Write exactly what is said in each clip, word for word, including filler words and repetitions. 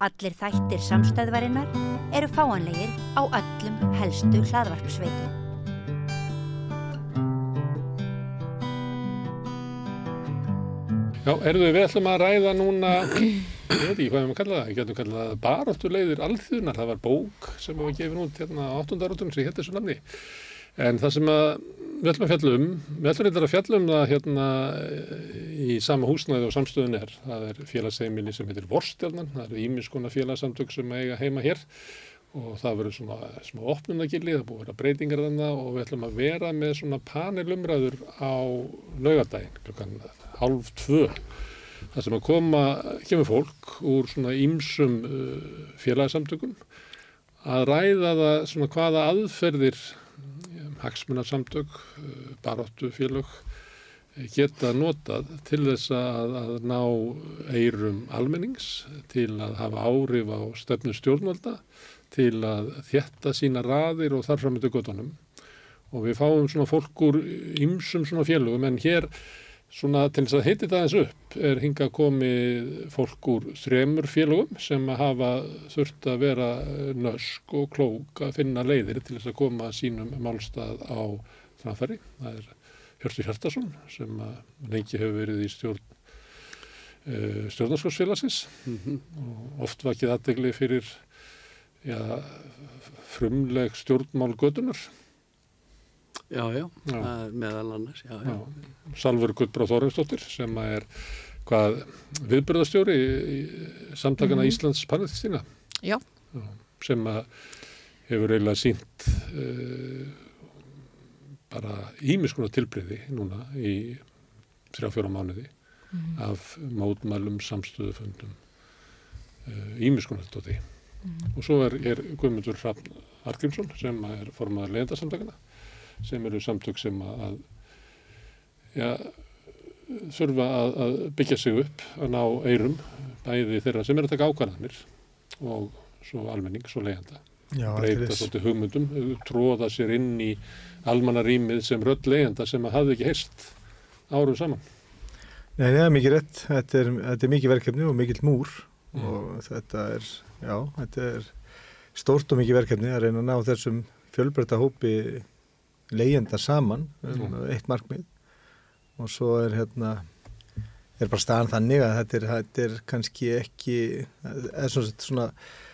Allir þættir samstæðvarinnar eru fáanlegir á öllum helstu hlaðvarpsveitum. Já, erðu við ætlum að ræða núna, ég veit ekki hvað við kalla það, ég getum kallað það baráttuleiðir alþýðunnar. Það var bók sem var gefin út hérna á áttunda áratugnum sem hétt þessu nafni. En það sem að við ætlum að fjalla um, við ætlum reyndar að fjalla um það hérna í sama húsnæði og samstöðun er. Það er félagsheimili sem heitir Vorstjarnan, það eru ýmiss konar félagsamtök sem eiga heima hér og það verður svona smá opnunargildi, það búið að vera breytingar þarna og við ætlum að vera með svona panelumræður á laugardaginn klukkan hálf tvö. Það sem að koma, kemur fólk úr svona ýmsum uh, félagsamtökum að ræða það svona hvaða aðferðir hagsmunasamtök, baráttufélög geta notað til þess að, að ná eyrum almennings, til að hafa áhrif á stefnu stjórnvalda, til að þétta sína raðir og þar fram eftir götunum. Og við fáum svona fólk úr ýmsum svona félögum, en hér svona til þess að heiti það eins upp er hingað komið fólk úr þremur félögum sem hafa þurft að vera nösk og klók að finna leiðir til þess að koma sínum málstað á framfæri. Það er Hjörtur Hjartarson sem lengi hefur verið í stjórn uh, stjórnarskórsfélagsins mm-hmm. og oft vakið athygli fyrir ja, frumleg stjórnmál götunnar. Já, já, já. Það er meðal annars, já, já. já. Salvör Guðbrá Þórarinsdóttir sem er hvað viðburðarstjóri í samtakana mm-hmm. Íslands Palestína. Já. já. Sem að hefur eiginlega sýnt uh, bara ýmiss konar tilbrigði núna í þrjá fjóra mánuði mm-hmm. af mótmælum, samstöðufundum, uh, ýmiss konar tóti. Mm-hmm. Og svo er, er Guðmundur Hrafn Arngrímsson sem er formaður Leyendasamtakana sem eru samtök sem að ja, þurfa að, að byggja sig upp, að ná eyrum, bæði þeirra sem eru að taka ákvarðanir og svo almenning, svo leyenda. Já, breyta svolítið hugmyndum, tróða sér inn í almannarýmið sem rödd leyenda sem að hafði ekki heyrst árum saman. Nei, það er mikið rétt. Þetta er, þetta er mikið verkefni og mikill múr mm. og þetta er, já, þetta er stórt og mikið verkefni að reyna að ná þessum fjölbreytta hópi leyenda saman um mm. eitt markmið og svo er hérna er bara staðan þannig að þetta er, þetta er kannski ekki eða svona, svona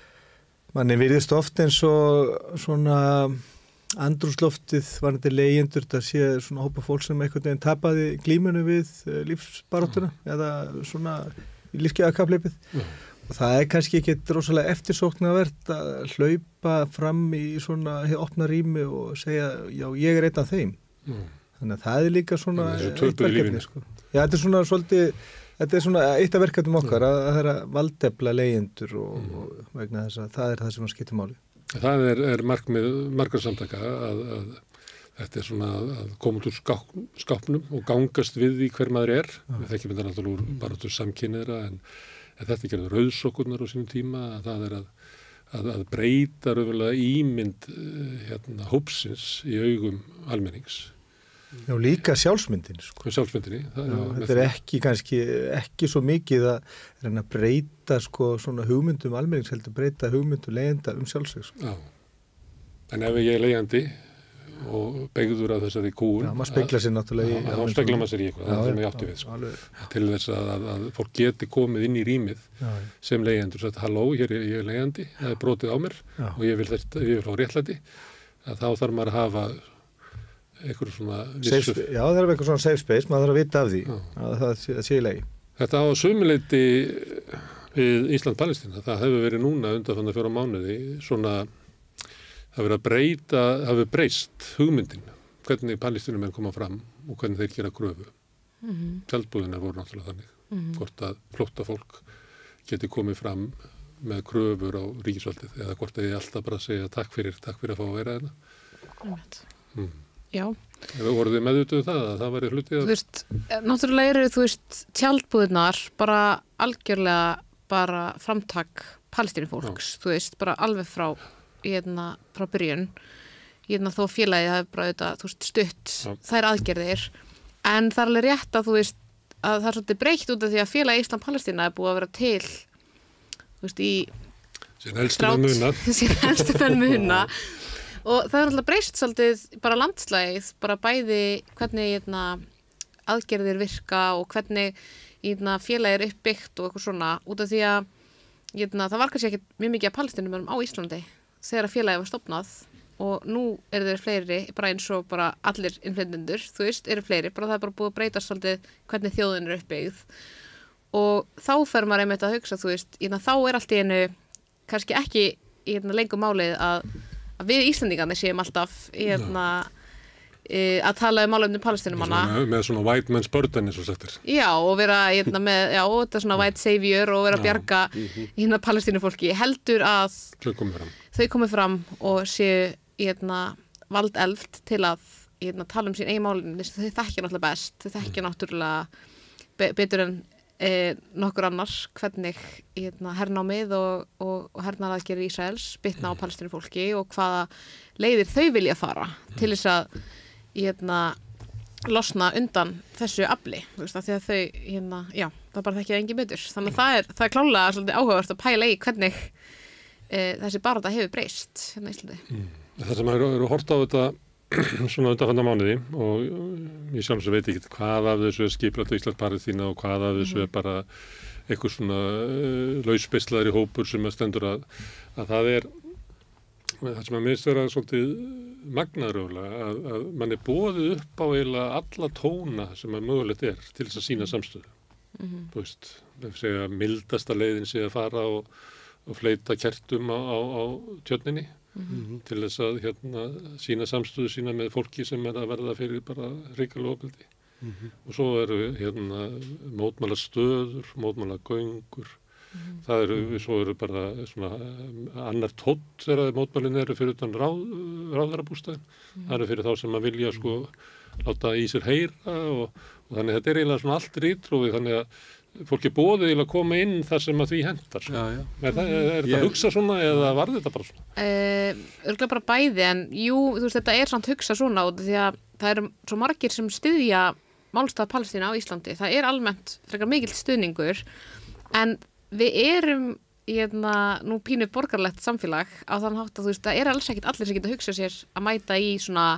manni virðist oft eins og svona andrúmsloftið varðandi leyendur, það sé svona hópa fólk sem einhvern veginn tapaði glímunu við lífsbaráttuna mm. eða svona lífsgæðakapleipið mm. og það er kannski ekki rosalega eftirsóknarvert að hlaupa fram í svona opna rými og segja, já, ég er einn af þeim. Mm. Þannig að það er líka svona eitt verkefni, sko. Já, þetta er svona svolítið, þetta er svona eitt af verkefnum okkar mm. að það er að valdefla leyendur og, mm. og vegna þess að það er það sem að skiptir máli. Það er, er markmið, margar samtaka að, að þetta er svona að koma út úr skáp, skápnum og gangast við því hver maður er. Ja. Við þekkjum þetta náttúrulega úr bara út úr samkynniðra en En þetta gerður rauðsokkurnar á sínum tíma að það er að, að, að breyta raunverulega ímynd hérna, hópsins í augum almennings. Já, líka sjálfsmyndin. Sko. Sjálfsmyndinni. Það, já, þetta er ekki kannski, ekki svo mikið að reyna að breyta sko, svona hugmyndum almennings, heldur breyta hugmyndum leyenda um sjálfsvegs. Sko. Já, en ef ég er leyandi og beigður af þessari kúun. Já, maður speklar sér náttúrulega í. Já, þá speklar maður sér í eitthvað, það er sem ég átti við. Sko. Til þess að, að, að fólk geti komið inn í rýmið já, sem leyendur. Svo að halló, hér er ég leyandi, það er brotið á mér já. Og ég vil þetta, ég vil fá réttlæti. Þá þarf maður að hafa eitthvað svona vissu. Já, það er eitthvað svona safe space, maður þarf að vita af því já. Að það, það sé í lagi. Þetta á sömuleyti við Ísland-Palestína, það hefur verið núna undanfarna fjóra mánuði svona það verið að breyta, það hefur breyst hugmyndin, hvernig palestínumenn koma fram og hvernig þeir gera kröfu. Mm-hmm. Tjaldbúðirnar voru náttúrulega þannig, mm-hmm. hvort að flóttafólk geti komið fram með kröfur á ríkisvaldið eða hvort að ég alltaf bara segja takk fyrir, takk fyrir að fá að vera hérna. Mm. Já. Eða voru þið meðvituð það að það væri hlutið? Þú veist, náttúrulega eru þú veist tjaldbúðirnar bara algjörlega bara framtak palestínufólks, þú veist, bara alveg frá hérna frá byrjun hérna þó félagið hafi bara auðvitað, þú veist, stutt ja. Þær aðgerðir en það er alveg rétt að þú veist að það er svolítið breytt út af því að félagi Ísland-Palestína er búið að vera til þú veist, í Síðan helstu menn muna. Síðan helstu menn muna. Og það er alltaf breyst svolítið bara landslægið, bara bæði hvernig hérna, aðgerðir virka og hvernig hérna, félagið er uppbyggt og eitthvað svona, út af því að hérna, það var kannski ekki mjög mikið af Palestínumönnum á Íslandi þegar félagið var stofnað og nú eru þeir fleiri, bara eins og bara allir innflytjendur, þú veist, eru fleiri, bara það er bara búið að breytast svolítið hvernig þjóðin er uppbyggð og þá fer maður einmitt að hugsa, þú veist, hérna, þá er allt í einu kannski ekki hérna, lengur málið að, að við Íslendingarnir séum alltaf hérna, e, að tala um málefni Palestínumanna. Með, með svona white man's burden eins og settir. Já, og vera hérna, með, já, þetta svona white savior og vera að bjarga hérna, Palestínufólki. Heldur að þau komið fram, þau komið fram og séu hérna, valdelft til að hérna, tala um sín eigin málefni. Þau þekkja náttúrulega best, þau þekkja náttúrulega be betur en E, nokkur annars hvernig hérna, hernámið og, og, og hernaðaraðgerðir Ísraels bitna á palestínu fólki og hvaða leiðir þau vilja fara til þess að hérna, losna undan þessu afli, þú veist, að því að þau hérna, já, það bara þekkja engin betur þannig að það er, það er klálega svolítið áhugavert að pæla í hvernig e, þessi barátta hefur breyst hérna í Íslandi. Mm. Það sem eru, eru hort á þetta svona undanfanna mánuði og ég sjálf sem veit ekki hvað af þessu er skipulagt á Íslands-Palestína og hvað af þessu er bara eitthvað svona uh, lausbeislaðri hópur sem að stendur að, að það er það sem að minnst vera svolítið magnaðuröflega að, að mann er boðið upp á eiginlega alla tóna sem að mögulegt er til þess að sína samstöðu. Mm-hmm. Þú veist, ef segja mildasta leiðin sé að fara og, og fleita kertum á, á, á tjörninni. Mm-hmm. Til þess að hérna, sína samstöðu sína með fólki sem er að verða fyrir bara hrikalega ofbeldi. Mm-hmm. Og svo eru hérna, mótmæla stöður, mótmæla göngur. Mm-hmm. Það eru, svo eru bara svona annar tótt þegar mótmælin eru fyrir utan ráð, ráðarabústæðin. Mm-hmm. Það eru fyrir þá sem að vilja sko láta í sér heyra og, og þannig að þetta er eiginlega svona allt rítrófið þannig að fólk er bóðið til að koma inn þar sem að því hendar. Já, já. Er, það, er, er þetta hugsa svona eða var þetta bara svona? Uh, örgulega bara bæði en jú, þú veist, þetta er samt hugsa svona út því að það eru svo margir sem styðja málstað Palestína á Íslandi. Það er almennt frekar mikill stuðningur en við erum hérna, nú pínu borgarlegt samfélag á þann hátt að þú veist, það er alls ekkit allir sem geta hugsa sér að mæta í svona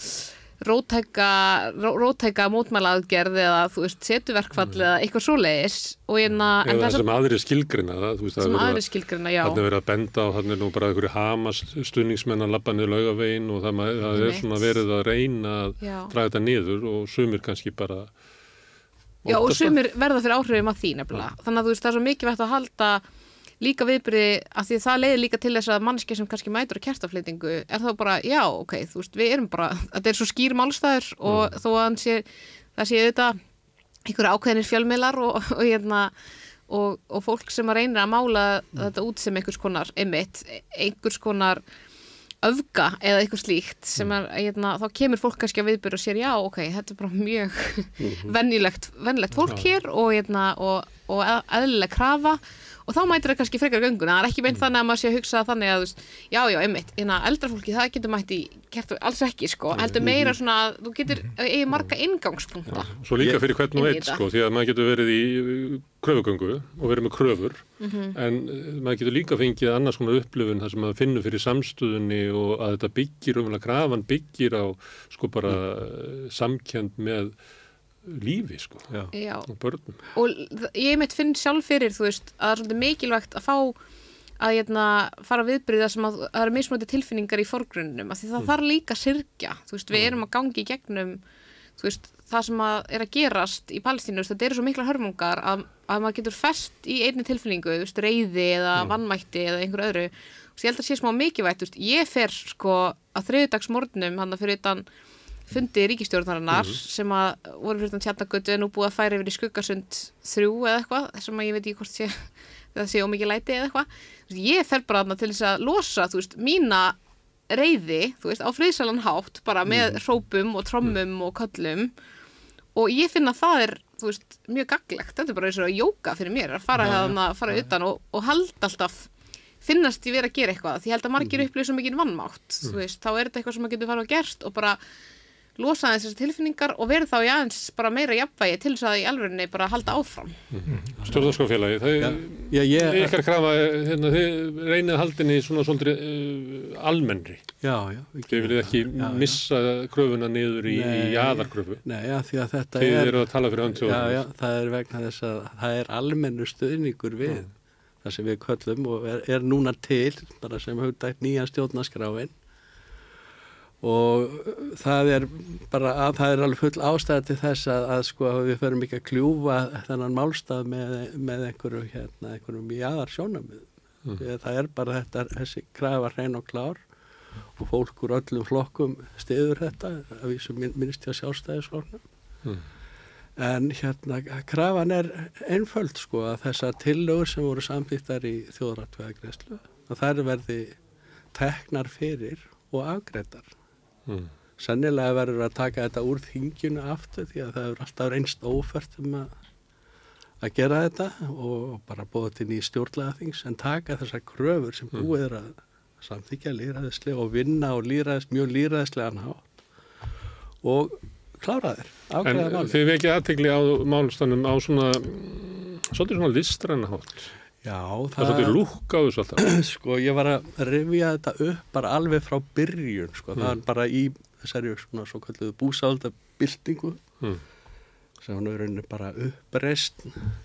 róttæka, ró, róttæka mótmælaaðgerð eða þú veist setuverkfall mm. eða eitthvað svoleiðis og hérna eða það sem aðri skilgrina það þú veist sem aðri skilgrina, já þannig að vera að benda og þannig er nú bara einhverju Hamas stuðningsmenn að labba niður Laugaveginn og það, það er svona verið að reyna að já. Draga þetta niður og sumir kannski bara já og sumir verða fyrir áhrifum að því nefnilega ja. Þannig að þú veist það er svo mikilvægt að halda líka viðbyrði að því það leiðir líka til þess að manneskja sem kannski mætur að kertafleitingu er þá bara, já, ok, þú veist, við erum bara þetta er svo skýr málstæður og mm. þó að sé, það sé auðvitað einhverja ákveðinir fjölmiðlar og, og, hérna, og, og fólk sem að reynir að mála mm. þetta út sem einhvers konar einmitt, einhvers konar öfga eða eitthvað slíkt sem er, hérna, þá kemur fólk kannski að viðbyrða og sér, já, ok, þetta er bara mjög mm-hmm. venjulegt, venjulegt fólk hér og, hérna, og, og eðlileg krafa og þá mætir það kannski frekar gönguna, það er ekki meint mm. þannig að maður sé að hugsa þannig að, já, já, einmitt, hérna, eldra fólki, það getur mætt í kertu, alls ekki, sko, heldur meira svona, þú getur eigi marga inngangspunkta. Já, svo líka fyrir hvern og einn, sko, því að maður getur verið í kröfugöngu og verið með kröfur, mm-hmm. en maður getur líka fengið annars konar upplifun þar sem maður finnur fyrir samstöðunni og að þetta byggir, umlega krafan byggir á, sko, bara mm. samkennd með lífi sko já. Já. Og börnum og ég mitt finn sjálf fyrir þú veist að það er svolítið mikilvægt að fá að hérna, fara viðbyrða sem að það eru mismöndi tilfinningar í forgrunnum af því það mm. þarf líka að syrgja þú veist við erum að gangi í gegnum þú veist það sem að er að gerast í Palestínu þetta eru svo mikla hörmungar að, að maður getur fest í einni tilfinningu þú veist reiði eða mm. vannmætti eða einhver öðru og ég held að sé smá mikilvægt þú veist ég fer sko að þriðjudagsmorgnum hann að fyrir utan fundi ríkisstjórnarinnar mm-hmm. sem að voru fyrir Tjarnargötu en nú búið að færa yfir í Skuggasund þrjú eða eitthvað sem að ég veit ekki hvort sé það sé ómikið læti eða eitthvað ég fer bara þarna til þess að losa þú veist mína reiði þú veist á friðsælan hátt bara með mm-hmm. hrópum og trommum og köllum og ég finna að það er þú veist mjög gagnlegt þetta er bara eins og jóga fyrir mér að fara hérna fara utan og, og halda alltaf finnast ég verið að gera eitthvað því ég held að margir upplifir svo mikið vannmátt mm-hmm. þú veist þá er þetta eitthvað sem maður getur fara og gerst og bara losa þessar tilfinningar og verið þá í aðeins bara meira jafnvægi til þess að í alvörinni bara halda áfram. Mm-hmm. Stjórnarskrárfélagi, það Já, já, ég, ykkar krafa, hérna, þið reynið haldinni svona svolítið uh, almennri. já, já. Þið viljið ekki já, já. missa kröfuna niður í, í jaðarkröfu. Nei, já, því að þetta Þið er... eru að tala fyrir hönd Já, þjóðarinnar. já, það er vegna þess að það er almennur stuðningur við það sem við köllum og er, er núna til, bara sem hugdægt nýja stjórnarskráin. Og það er bara að það er alveg full ástæða til þess að, að sko að við förum ekki að kljúfa þennan málstað með, með einhverju hérna, einhverjum jaðarsjónarmið. Mm. Það er bara þetta, þessi krafa hrein og klár og fólk úr öllum flokkum styður þetta, að vísu minnst hjá Sjálfstæðisflokknum. Mm. En hérna, krafan er einföld sko að þessar tillögur sem voru samþykktar í þjóðaratkvæðagreiðslu, að þær verði teknar fyrir og afgreiddar. Mm. Sennilega verður að taka þetta úr þinginu aftur því að það er alltaf reynst ófært um að, að gera þetta og bara búið til nýja stjórnlagaþings en taka þessar kröfur sem búið er að samþykkja lýðræðislega og vinna og lýðræðis, mjög lýðræðislegan hátt og klára þér, afgreiða málið. En þið vekið athygli á málstannum á svona, svolítið svona listræna hátt. Já, það... Það er svolítið lúkk á þessu alltaf. Sko, ég var að rifja þetta upp bara alveg frá byrjun, sko. Mm. Það er bara í þessari svona svo kalluðu búsáhaldabyltingu mm. sem hann er rauninni bara uppreist.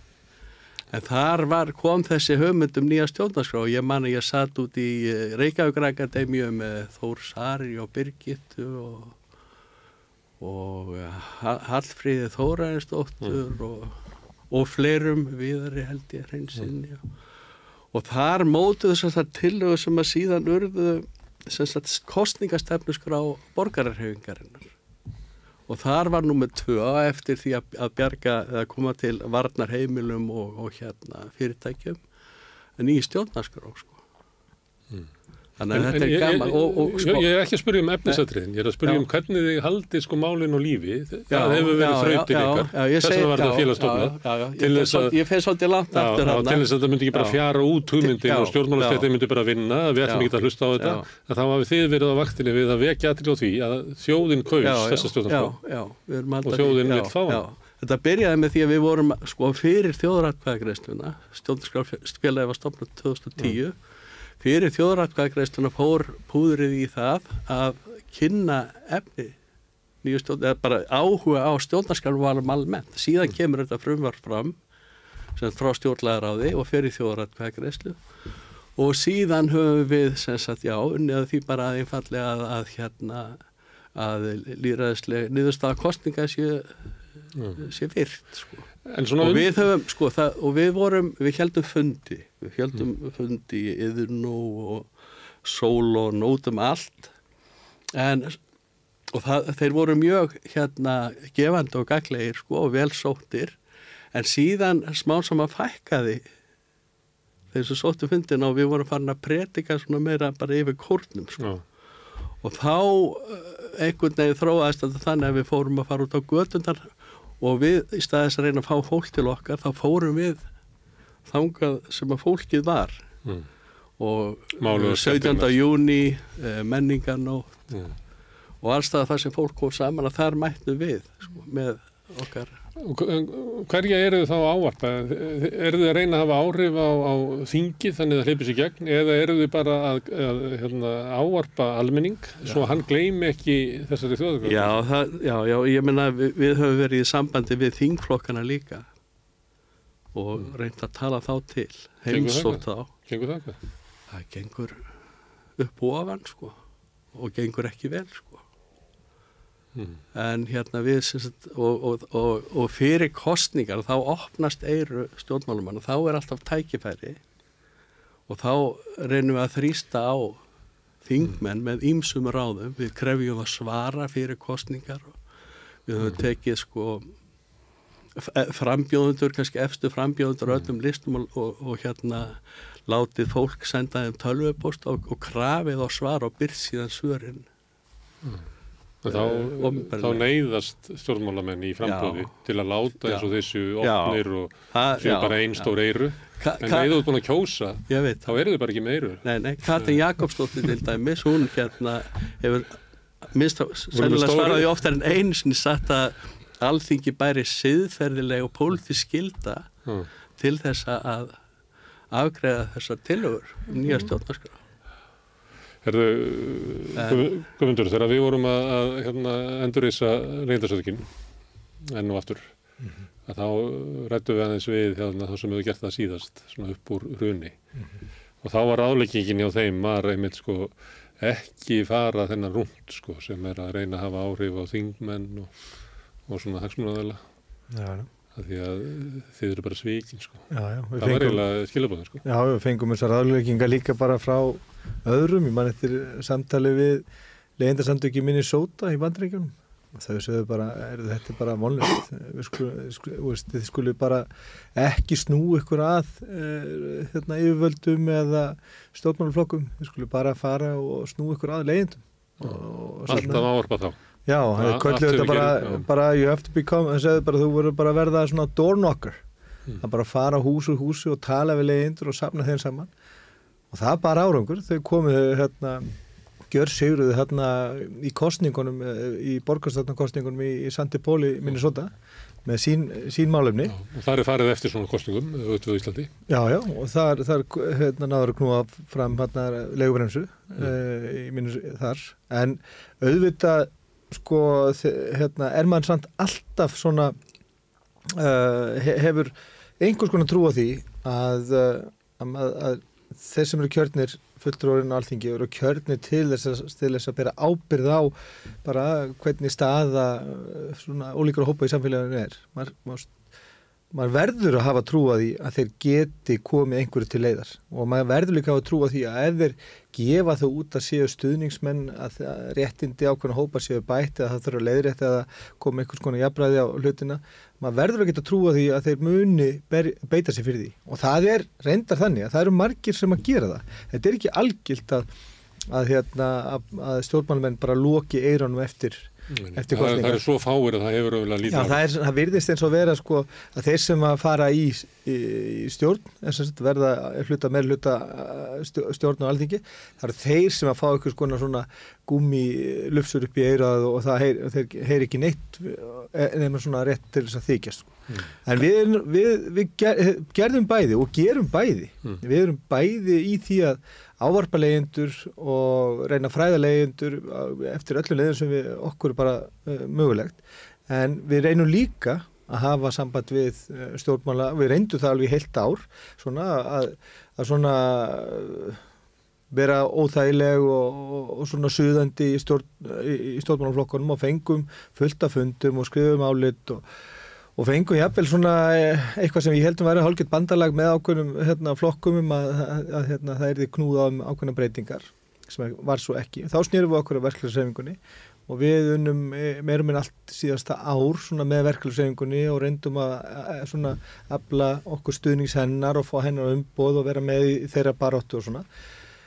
En þar var, kom þessi hugmynd um nýja stjórnarskrá og ég man að ég satt út í Reykjavík-akademíu með Þór Sari og Birgittu og, og Hallfríði Þórarinsdóttur mm. og og fleirum viðari held ég hreinsinni mm. og þar mótuðu þessar tillögur sem að síðan urðu kosningastefnuskrá borgararhefingarinnar og þar var númer tvö eftir því að, að bjarga eða koma til varnarheimilum og, og hérna fyrirtækjum en í stjórnarskrá sko. Mm. Þannig að en, þetta en, er gaman ég, og, og, sko, ég er ekki að spyrja um efnisatriðin, ég er að spyrja já. um hvernig þið haldið sko málinn og lífi, það já, hefur verið þrautin ykkar, þess vegna var þetta félagsstofnað. Ég feið svolítið langt aftur hann. Til þess að þetta myndi ekki bara fjara út hugmyndin og stjórnmálastjættin myndi bara vinna, við ætlum ekki að hlusta á þetta, að þá hafið þið verið á vaktinni við að vekja athygli á því að þjóðin kaus þessa stjórnarskrá og þjóðin vill fá hann. Þetta byrjaði með því að við vorum sko fyrir þjóðaratkvæðagreiðsluna, stjórnarskrárfélagið var stofnað tvö þúsund og tíu. Fyrir þjóðaratkvæðagreiðsluna fór púðrið í það að kynna efni nýju stjórn, eða bara áhuga á stjórnarskrármálum almennt. Síðan kemur þetta frumvarp fram sem frá stjórnlagaráði og fer í þjóðaratkvæðagreiðslu og síðan höfum við sem sagt já, unnið því bara að einfallega að, að hérna að lýðræðislega niðurstaða kosninga sé, mm. sé virt sko. Og við höfum, sko, það, og við vorum, við heldum fundi, við heldum mm. fundi í Iðnó og Sól og nótum allt, en, og það, þeir voru mjög, hérna, gefandi og gagnlegir, sko, og vel sóttir, en síðan smá saman fækkaði þeir sem sóttu fundina og við vorum farin að predika svona meira bara yfir kórnum, sko. Mm. Og þá einhvern veginn þróaðist þetta þannig að við fórum að fara út á götundar og við í staðis að reyna að fá fólk til okkar þá fórum við þangað sem að fólkið var mm. og Máluðu sautjánda júní eh, menningarnótt mm. og allstað það sem fólk kom saman að þar mættu við sko, með okkar. Hverja eru þið þá að ávarpa? Eru þið að reyna að hafa áhrif á, á þingið þannig að það hleypir sér gegn eða eru þið bara að, að hérna, ávarpa almenning já. Svo hann gleymi ekki þessari þjóðarkröfu? Já, það, já, já, ég meina við, við höfum verið í sambandi við þingflokkana líka og mm. reynt að tala þá til heimsótt þá. Gengur það ekki? Það gengur upp og ofan sko og gengur ekki vel sko. Mm. En hérna við og, og, og, og fyrir kosningar þá opnast eyru stjórnmálumann og þá er alltaf tækifæri og þá reynum við að þrýsta á þingmenn mm. með ýmsum ráðum, við krefjum að svara fyrir kosningar og við höfum mm. tekið sko frambjóðundur, kannski efstu frambjóðundur mm. öllum listum og, og, og hérna látið fólk senda þeim tölvupóst og, og krafið á svar og byrt síðan svörin mm. Þá, þá neyðast stjórnmálamenn í frambóði til að láta eins og þessu opnir já. Og séu bara einn stór eyru. En ef þú ert búin að kjósa, þá eru þau bara ekki með eyru. Nei, nei, Katrín Jakobsdóttir til dæmis, hún hérna hefur minnst að sennilega svaraði oftar en einu sinni sagt að Alþingi bæri siðferðileg og pólitísk skylda mm. til þess að afgreiða þessar tillögur um nýja stjórnarskrá. Herðu, Guðmundur, þegar við vorum að, að hérna, endurreisa Reykjavíkurstjórnin enn og aftur, mm-hmm. að þá ræddum við aðeins við hérna, þá sem við gert það síðast, svona upp úr hruni. Mm-hmm. Og þá var ráðleggingin hjá þeim var einmitt sko ekki fara þennan rúnt sko sem er að reyna að hafa áhrif á þingmenn og, og svona hagsmunaaðila. Já, já. Því að þið eru bara svikin sko. Já, já. Það var eiginlega skilabóðin sko. Já, við fengum þessar ráðleggingar líka bara frá öðrum. Ég man eftir samtali við leyendasamtök í Minnesota í Bandaríkjunum. Og þau sögðu bara, er þetta bara vonlegt. Við skulum, þið skulum bara ekki snú ykkur að eh, hérna, yfirvöldum eða stjórnmálaflokkum. Þið skulum bara fara og snú ykkur að leyendum. Alltaf ávarpa þá. Já, það kölluðu þetta bara, gerum, bara you have to become, það segðu bara þú verður bara að verða svona door knocker, mm. að bara fara hús úr húsi og tala við leyendur og safna þeim saman og það bara árangur, þau komuðu hérna, gjörsigruðu hérna í kostningunum, í borgarstjórnarkostningunum í, í Saint Paul í Minnesota með sín, sín málefni. Já, og það er farið eftir svona kostningum auðvitað í Íslandi. Já, já, og þar, þar hérna náður að knúa fram hérna leigubremsu mm. uh, í Minnesota þar, en auðvitað sko, hérna, er maður samt alltaf svona uh, hefur einhvers konar trú á því að, að, að þeir sem eru kjörnir fulltrúarinn á Alþingi eru kjörnir til þess að, til þess að bera ábyrgð á bara hvernig staða svona ólíkra hópa í samfélaginu er. Maður, maður, maður verður að hafa trú á því að þeir geti komið einhverju til leiðar og maður verður líka að hafa trú á því að ef þeir gefa þau út að séu stuðningsmenn að réttindi ákveðna hópa séu bætt eða það þurfa að leiðrétta eða koma einhvers konar jafnræði á hlutina. Maður verður að geta trúa því að þeir muni ber, beita sig fyrir því. Og það er reyndar þannig að það eru margir sem að gera það. Þetta er ekki algilt að, að, hérna, að, að stjórnmálamenn bara loki eyrunum eftir eftir það, það er svo fáir að það hefur öfulega lítið. Já, það, er, það virðist eins og vera sko að þeir sem að fara í, í, í stjórn, eins og verða hluta með hluta stjórn á Alþingi, það eru þeir sem að fá ykkur skona svona gúmmi lufsur upp í eyrað og það heyr, þeir heyr ekki neitt nema svona rétt til þess að þykjast sko. Mm. En við, við, við ger, gerðum bæði og gerum bæði. Mm. Við erum bæði í því að ávarpa leyendur og reyna fræða leyendur eftir öllum leiðum sem við okkur er bara uh, mögulegt. En við reynum líka að hafa samband við uh, stjórnmála, við reyndum það alveg heilt ár, svona að, að svona uh, vera óþægileg og, og, og svona suðandi í, stjórn, í, í stjórnmálaflokkunum og fengum fullt af fundum og skrifum álit og og fengum jafnvel svona eitthvað sem ég heldum væri hálfgett bandalag með ákveðnum hérna, flokkum um að, að, að hérna, það erði knúða um ákveðna breytingar sem var svo ekki. Þá snýrum við okkur á verkefnishreyfingunni og við unnum meirum en allt síðasta ár svona með verkefnishreyfingunni og reyndum að, að svona afla okkur stuðnings hennar og fá hennar umboð og vera með í þeirra baráttu og svona.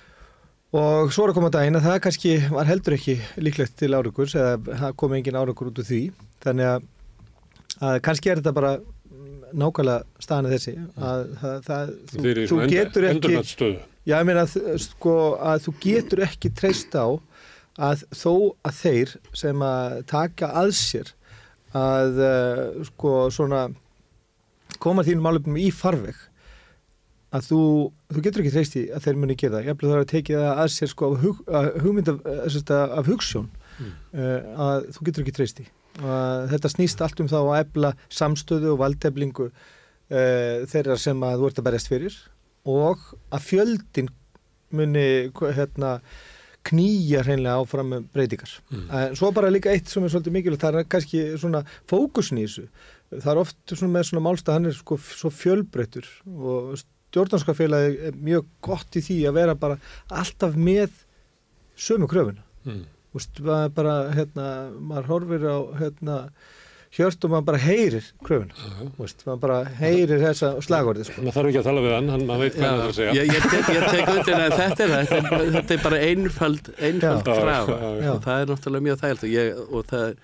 Og svo er að koma daginn að það kannski var heldur ekki líklegt til árangurs eða það kom engin árangur út úr því. Þannig að að kannski er þetta bara nákvæmlega staðan þessi að það, það þú, þú getur ekki já, ég meina að, sko, að þú getur ekki treyst á að þó að þeir sem að taka að sér að sko svona koma þínum málefnum í farveg að þú, þú getur ekki treyst í að þeir muni gera það. Ég ætla það að tekið það að sér sko af hug, hugmynd af, af hugssjón mm. að þú getur ekki treyst í. Og þetta snýst allt um þá að efla samstöðu og valdeflingu uh, þeirra sem að þú ert að berjast fyrir og að fjöldin muni hérna, knýja hreinlega áfram með breytingar. Mm. Uh, svo bara líka eitt sem er svolítið mikilvægt, það er kannski svona fókusin í þessu. Það er oft svona með svona málstað, hann er sko svo fjölbreyttur og stjórnarskapfélagi er mjög gott í því að vera bara alltaf með sömu kröfuna. Mm. Úst, bara, hérna, maður horfir á hérna, hjört og maður bara heyrir kröfuna, uh-huh. Úst, maður bara heyrir þessa slagorði. Sko. Það þarf ekki að tala við hann, hann maður veit hvað það er að segja. Ég, ég, tek, ég tek undir að þetta er það, þetta er, þetta er bara einfald, einfald krafa og það er náttúrulega mjög þægilt og, ég, og það er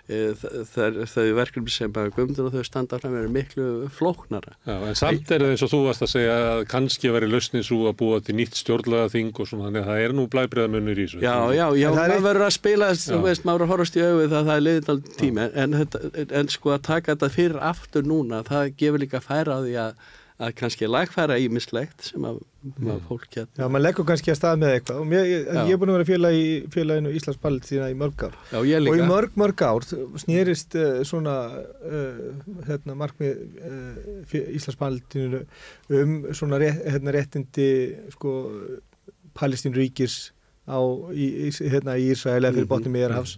þau verkefni sem bara Guðmundur og þau standa fram eru miklu flóknara. Já, en samt er það eins og þú varst að segja að kannski væri lausnin svo að búa til nýtt stjórnlagaþing og svona, þannig að það er nú blæbrigðamunur í þessu. Já, já, já, maður verður að spila, þú veist, maður að horfast í auðvið það, það er liðið aldrei tíma, en, en, en sko að taka þetta fyrir aftur núna, það gefur líka færa á því að að kannski lagfæra ímislegt sem að, mm. að fólk geta. Já, maður leggur kannski að stað með eitthvað og mér, ég, ég er búin að vera félag í félaginu Íslands Palestína í mörg ár. Já, ég líka. Og í mörg, mörg ár snýrist uh, svona uh, hérna, markmið uh, Íslands Palestínu um svona rétt, hérna, réttindi sko, Palestínuríkis á í, hérna, í Ísrael eða fyrir mm-hmm. botni Miðjarðarhafs.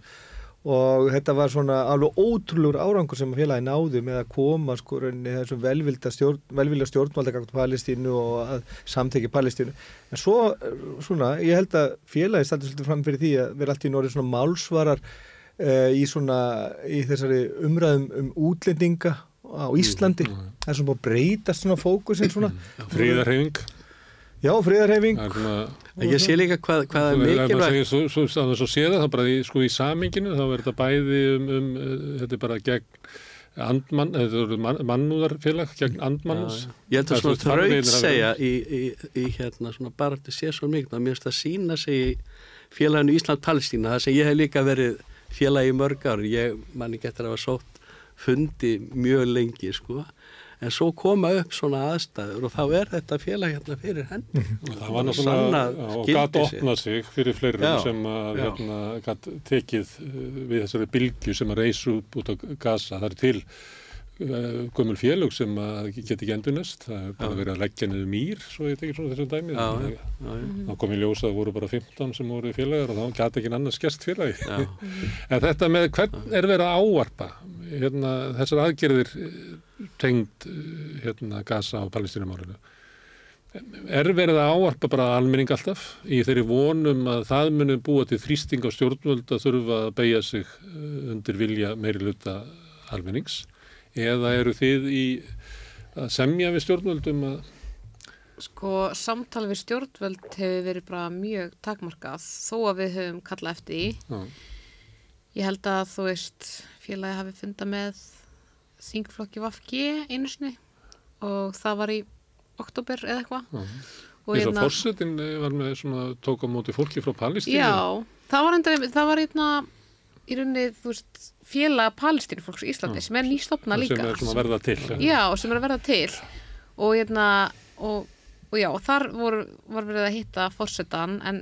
Og þetta var svona alveg ótrúlegur árangur sem félagi náðu með að koma sko rauninni þessum velvilda stjórn, velvilja stjórnvalda gagn Palestínu og að samteki Palestínu. En svo svona, ég held að félagi standi svolítið fram fyrir því að vera allt í norður svona málsvarar uh, í svona, í þessari umræðum um útlendinga á Íslandi. Mm, mm. Það er svona búið að breytast svona fókusin svona. Fríðarhreyfing. Já, friðarhreyfing. Ég sé líka hvað, hvað er mikilvægt. Svo, svo, svo, svo sé það, það bara í, sko, í saminginu, þá verður þetta bæði um, um, þetta er bara gegn andmann, þetta eru man, mannúðarfélag gegn andmannus. Já, já. Ég held að svona þraut segja í, í, í hérna svona bara þetta sé svo mikið, að mér finnst að sína sig í félaginu Ísland-Palestína, það sem ég hef líka verið félagi í mörg ár, ég man ekki eftir að hafa sótt fundi mjög lengi, sko. En svo koma upp svona aðstæður og þá er þetta félag hérna fyrir henni. Það var náttúrulega og gat opnað sig fyrir fleirum sem að hérna, gat tekið við þessari bylgju sem að reysu út á Gaza. Það er til uh, gömul félög sem að geta ekki endurnest. Það er bara verið að leggja niður mýr, svo ég tekið svona þessum dæmi. Já, já, já. Þá kom í ljós að það voru bara fimmtán sem voru félagar og þá gæti ekki annars gerst félagi. En þetta með hvern er verið að ávarpa hérna, þessar aðgerðir tengd hérna Gaza og Palestínumálinu. Er verið að ávarpa bara almenning alltaf í þeirri vonum að það muni búa til þrýsting á stjórnvöld að þurfa að beygja sig undir vilja meiri hluta almennings eða eru þið í að semja við stjórnvöldum að Sko, samtal við stjórnvöld hefur verið bara mjög takmarkað þó að við höfum kallað eftir í. Já. Ég held að þú veist félagi hafi fundað með þingflokki V G einu sinni og það var í október eða eitthvað. Þess að forsetinn var með svona tók á móti fólki frá Palestínu. Já, það var enda, það var einna í rauninni, þú veist, félag Palestínufólks í Íslandi já. Sem er nýstofna líka. Sem er svona verða til. Já, sem er að verða til og hérna, og, og já, þar voru, var verið að hitta forsetan en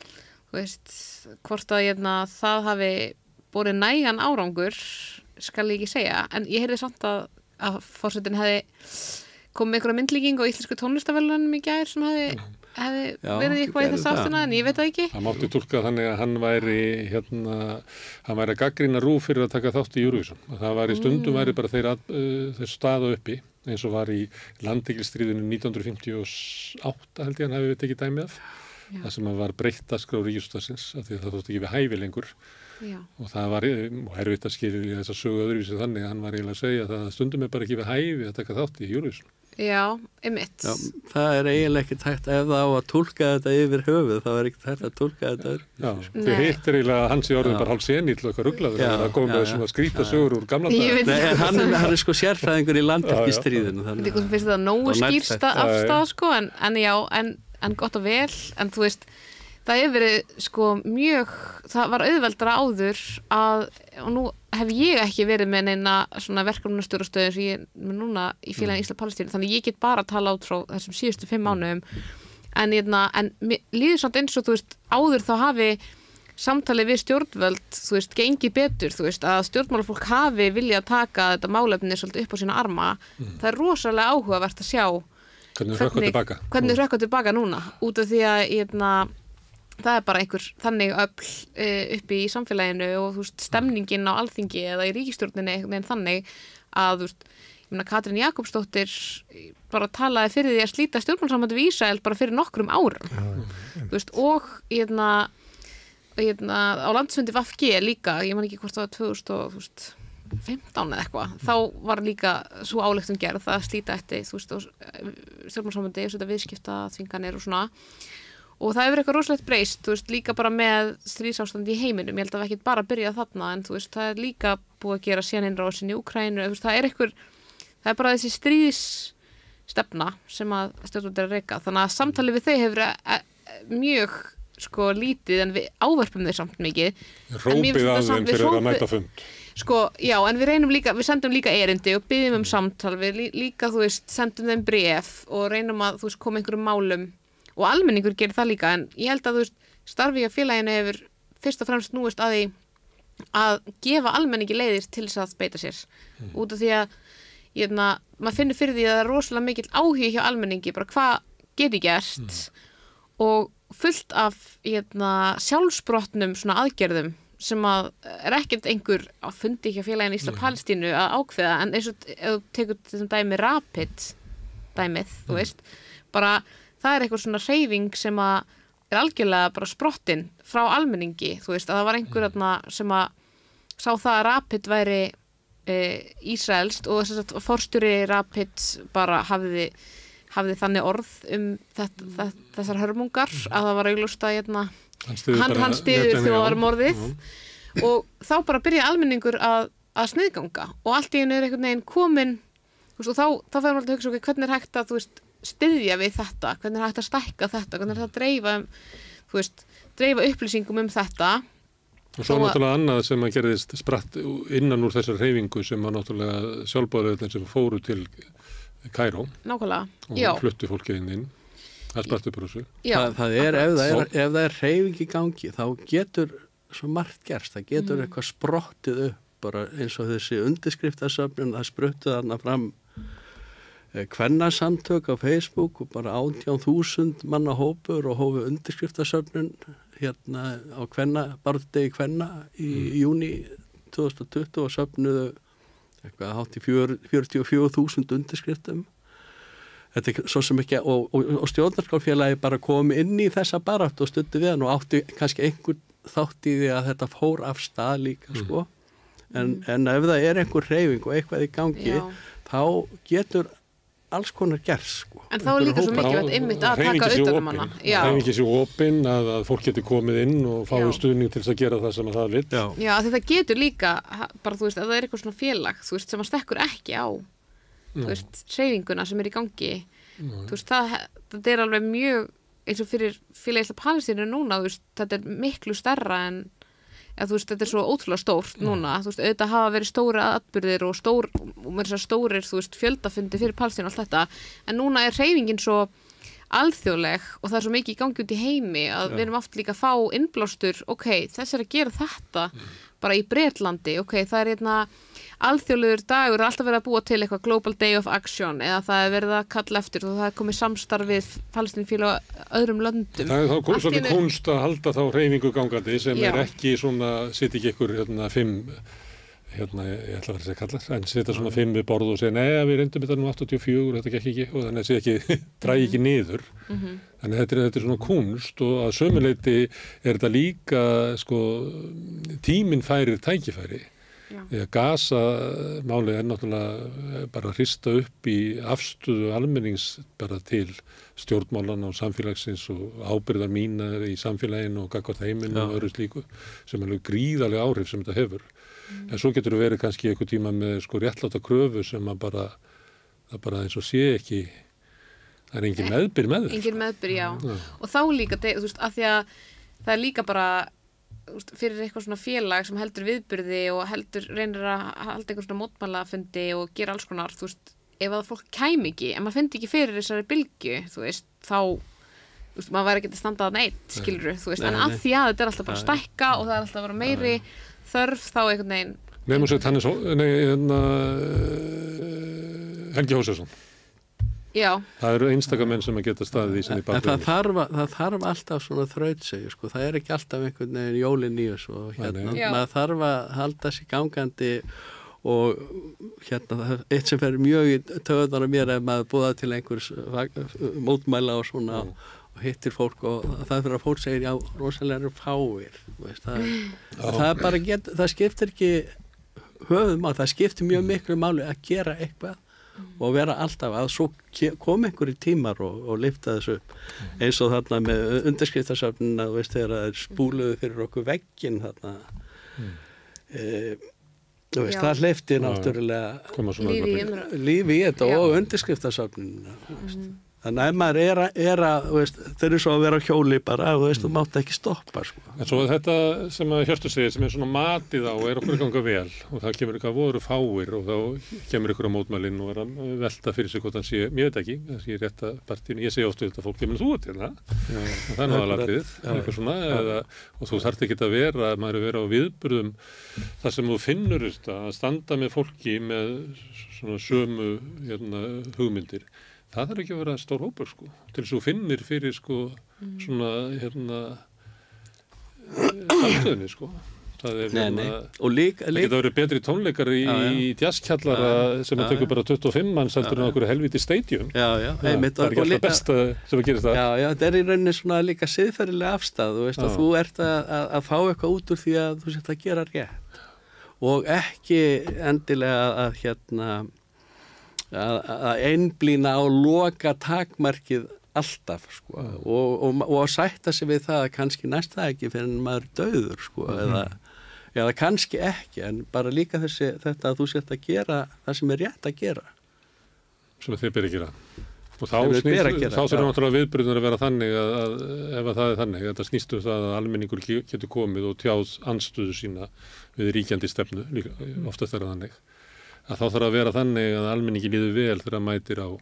þú veist, hvort að hérna, það hafi borið nægan árangur skal ég ekki segja, en ég heyrði samt að, að forsetin hefði komið með einhverja myndlíking og íslensku tónlistaverðlunum í gær sem hefði, hefði Já, verið eitthvað í þess aftina, en ég veit það ekki. Það mátti túlka þannig að hann væri hérna, hann væri að gagnrýna RÚV fyrir að taka þátt í Eurovision. Það væri stundum væri bara þeir, uh, þeir staða uppi, eins og var í landhelgisstríðinu nítján hundruð fimmtíu og átta held ég hann hefði við tekið dæmi af. Já. Það sem var breytt dagskrá Ríkisútvarpsins af því að það þótti ekki við hæfi lengur. Já. Og það var erfitt að skilja þess að sögu öðruvísi þannig að hann var eiginlega að segja að það stundum er bara ekki við hæfi að taka þátt í Eurovision. Já, einmitt. Já, það er eiginlega ekki tækt ef það á að túlka þetta yfir höfuð, þá er ekki tækt að túlka þetta öðru. Já, þið hittir eiginlega að hans í orðin bara hálf senill og eitthvað rugglaður að það kom með svona skrýta sögur úr gamla daga. Nei, en hann, hann er sko sérfræðingur í landhelgisstríðinu. Þetta er finnst það nógu skýrsta afstæð sko, en, en já, en, en gott og vel, en þú veist, það hefur verið sko mjög, það var auðveldara áður að, og nú hef ég ekki verið með neina svona verkefnastjórastöðu sem ég með núna í félaginu Ísland-Palestínu, þannig ég get bara að tala út frá þessum síðustu fimm mánuðum, en, en líður samt eins og þú veist, áður þá hafi samtalið við stjórnvöld, þú veist, gengið betur, þú veist, að stjórnmálafólk hafi viljað taka þetta málefni svolítið upp á sína arma, mm. það er rosalega áhugavert að sjá hvernig þau hrökkva tilbaka, hvernig hrökkva tilbaka núna, út af því að hérna, það er bara einhver þannig öfl uh, uppi í samfélaginu og þú veist, stemningin á Alþingi eða í ríkisstjórninni en þannig að þú veist, ég meina Katrín Jakobsdóttir bara talaði fyrir því að slíta stjórnmálsambandi við Ísrael bara fyrir nokkrum árum ja, þú veist, og hérna, hérna á landsfundi V G líka, ég man ekki hvort það var tvö þúsund og fimmtán eða eitthvað, þá var líka svo ályktun gerð að slíta eftir þú veist, stjórnmálsambandi, viðskipta þvinganir og svona. og það hefur eitthvað rosalegt breyst, þú veist, líka bara með stríðsástand í heiminum, ég held að við ekki bara byrja þarna, en þú veist, það er líka búið að gera síðan innrásin í Úkraínu, þú veist, það er eitthvað, það er bara þessi stríðsstefna sem að stjórnvöld er að reka, þannig að samtalið við þau hefur e e mjög sko lítið en við áverpum þau samt mikið. Rópið að þeim fyrir að mæta fund. Sko, já, en við reynum líka, við sendum líka erindi og byggjum um samtal, við líka, þú veist, sendum þeim bréf og reynum að, þú veist, koma einhverjum málum og almenningur gerir það líka, en ég held að, þú veist, starfi á félaginu hefur fyrst og fremst núist að því að gefa almenningi leiðir til þess að beita sér, mm. út af því að, ég veit að, maður finnur fyrir því að það er rosalega mikill áhugi hjá almenningi, bara hvað geti gert mm. og fullt af hérna, sjálfsbrotnum svona aðgerðum sem að er ekkert einhver að fundi ekki að félagin Ísland Palestínu að ákveða, en eins og ef þú tekur þessum dæmi Rapid dæmið, mm. þú veist, bara það er eitthvað svona hreyfing sem að er algjörlega bara sprottin frá almenningi, þú veist, að það var einhver mm. sem að sá það að Rapid væri e, Ísraelst og þess að forstjóri Rapid bara hafði hafði þannig orð um þetta, þetta, þessar hörmungar að það var augljóst að hérna, hann, hann stiður þjóðarmorðið mm. og þá bara byrja almenningur að, að sniðganga og allt í einu er einhvern veginn komin veist, og þá, þá fyrir maður að hugsa okay, hvernig er hægt að þú veist, styðja við þetta, hvernig er hægt að stækka þetta, hvernig er hægt að dreifa, þú veist, dreifa upplýsingum um þetta. Og svo náttúrulega annað sem að gerðist spratt innan úr þessar hreyfingu sem að náttúrulega sjálfbáðaröðin sem fóru til Kaíró og Já. fluttu fólkið inn inn það spratt upp úr þessu það, það er, ef það er, ef það er hreyfing í gangi þá getur svo margt gerst það getur mm. eitthvað sprottið upp bara eins og þessi undirskriftasöfnun það spruttu þarna fram eh, kvennasamtök á Facebook og bara átján þúsund manna hópur og hófu undirskriftasöfnun hérna á kvenna barðdegi kvenna í mm. júní tvö þúsund tuttugu og söfnuðu eitthvað hátt í fjörutíu og fjögur þúsund undirskriftum. Þetta er svo sem ekki, og, og, og stjórnarskrárfélagi bara komi inn í þessa baráttu og stundi við hann og átti kannski einhver þátt í því að þetta fór af stað líka, mm. sko. En, mm. en ef það er einhver hreyfing og eitthvað í gangi, Já. Þá getur alls konar gerst, sko. En þá er líka svo mikilvægt einmitt að taka utan um hana. Hreyfingi sé opin, að, að fólk getur komið inn og fái stuðning til þess að gera það sem að það vill. Já, Já þetta getur líka, bara þú veist, að það er eitthvað svona félag, þú veist, sem að stekkur ekki á, Ná. Þú veist, hreyfinguna sem er í gangi. Ná. Þú veist, það, þetta er alveg mjög, eins og fyrir félag Ísland Palestínu núna, þú veist, þetta er miklu stærra en að, þú veist, þetta er svo ótrúlega stórt núna, þú veist, auðvitað hafa verið stóra atburðir og stór, og mér þess að stórir, þú veist, fjöldafundi fyrir Palestínu og allt þetta, en núna er hreyfingin svo alþjóðleg og það er svo mikið í gangi út í heimi að Já. Við erum oft líka að fá innblástur, ok, þess er að gera þetta mm. bara í Bretlandi, ok, það er hérna alþjóðlegur dagur, alltaf verið að búa til eitthvað Global Day of Action eða það er verið að kalla eftir og það er komið samstarfið Palestínufélag öðrum löndum. Það er þá svolítið kunst að halda þá hreyfingu gangandi sem Já. Er ekki svona, sitt ekki ykkur hérna fimm, hérna ég ætla að vera að kalla, en sita svona fimm við borð og segja, nei við reyndum þetta nú áttatíu og fjögur, þetta gekk ekki og þannig að sé ekki, drægi ekki niður. Mm-hmm. Þannig að þetta er, þetta er svona kunst og að sömuleyti er þetta líka, sko, tíminn færir tækifæri. Því að Gaza málið er náttúrulega bara að hrista upp í afstöðu almennings bara til stjórnmálana og samfélagsins og ábyrgðar mínar í samfélaginu og gagnvart heiminu og öðru slíku sem er gríðarlega áhrif sem þetta hefur. Mm. En svo getur það verið kannski einhver tíma með sko réttláta kröfu sem að bara, það bara eins og sé ekki, það er engin meðbyr með þér. Engin meðbyr, já. já. Og þá líka, þú veist, að því að það er líka bara fyrir eitthvað svona félag sem heldur viðburði og heldur reynir að halda eitthvað svona mótmælafundi og gera alls konar, þú veist, ef að fólk kæmi ekki, en maður fyndi ekki fyrir þessari bylgju, þú veist, þá, þú veist, maður væri ekki að standa að neitt, skilurðu, þú veist, nei, en að því að þetta er alltaf bara að stækka og það er alltaf að vera meiri þörf, þá einhvern veginn. Nefnum sér Hannes, nei, hérna, Helgi Hósesson. Já. Það eru einstaka menn sem að geta staðið í sinni bakgrunni. En það þarf, það þarf alltaf svona þrautsegju, sko. Það er ekki alltaf einhvern veginn jólin í þessu og hérna, maður þarf að halda sig gangandi og hérna, eitt sem fer mjög í töðunar á mér er maður búið til einhvers mótmæla og svona mm. og hittir fólk og það fyrir að fólk segir já, rosalega eru fáir, veist, það, það er bara get, það skiptir ekki höfuðmál, það skiptir mjög miklu máli að gera eitthvað og vera alltaf að svo kom einhverjir tímar og, og lifta þessu upp eins og þarna með undirskriftasöfnina, þú veist, þegar það er spúluðu fyrir okkur vegginn þarna mm. e, þú veist, Já. það hleypti náttúrulega lífi í umræðu lífi í þetta Já. og undirskriftasöfnina, þú veist mm. Þannig að ef maður er að, er að veist, þeir eru svo að vera á hjóli bara, þú veist, þú mátt ekki stoppa, sko. En svo þetta sem að Hjörtur segir, sem er svona matið á, er okkur ganga vel og það kemur eitthvað voru fáir og þá kemur ykkur á mótmælinn og er að velta fyrir sig hvort hann sé, ég veit ekki, það sé rétt að partíinu, ég segi oft við þetta fólk, kemur þú til það? Það er náðalagrið, eitthvað svona, eða, og þú þarft ekki að vera, maður er að vera á viðburðum þar sem þú finnur þetta, að standa með fólki með svona sömu hérna, hugmyndir. Það þarf ekki að vera stór hópur sko, til þess að þú finnir fyrir sko svona hérna samstöðinni sko. Það er nei, hérna, nei. Og líka, líka. Það geta verið betri tónleikar í, í jazzkjallara sem að tökur bara tuttugu og fimm manns heldur en okkur helviti stadium. Já, já, það, einmitt. Það er ekki alltaf besta sem að gerist það. Já, já, þetta er í rauninni svona líka siðferðilega afstæð, þú veist, að þú ert að, að, að fá eitthvað út úr því að þú sért að gera rétt og ekki endilega að hérna að, að einblína á loka takmarkið alltaf sko mm. og, og, og að sætta sig við það að kannski næst það ekki fyrir en maður döður sko mm. eða, eða kannski ekki en bara líka þessi, þetta að þú sért að gera það sem er rétt að gera sem þið byrja að gera og þá, snýst, þá þurfum náttúrulega viðburðunar að vera þannig að, að ef að það er þannig þetta snýstu það að almenningur getur komið og tjáð andstöðu sína við ríkjandi stefnu, líka, oftast er það þannig að þá þarf að vera þannig að almenningi líður vel þegar það mætir á,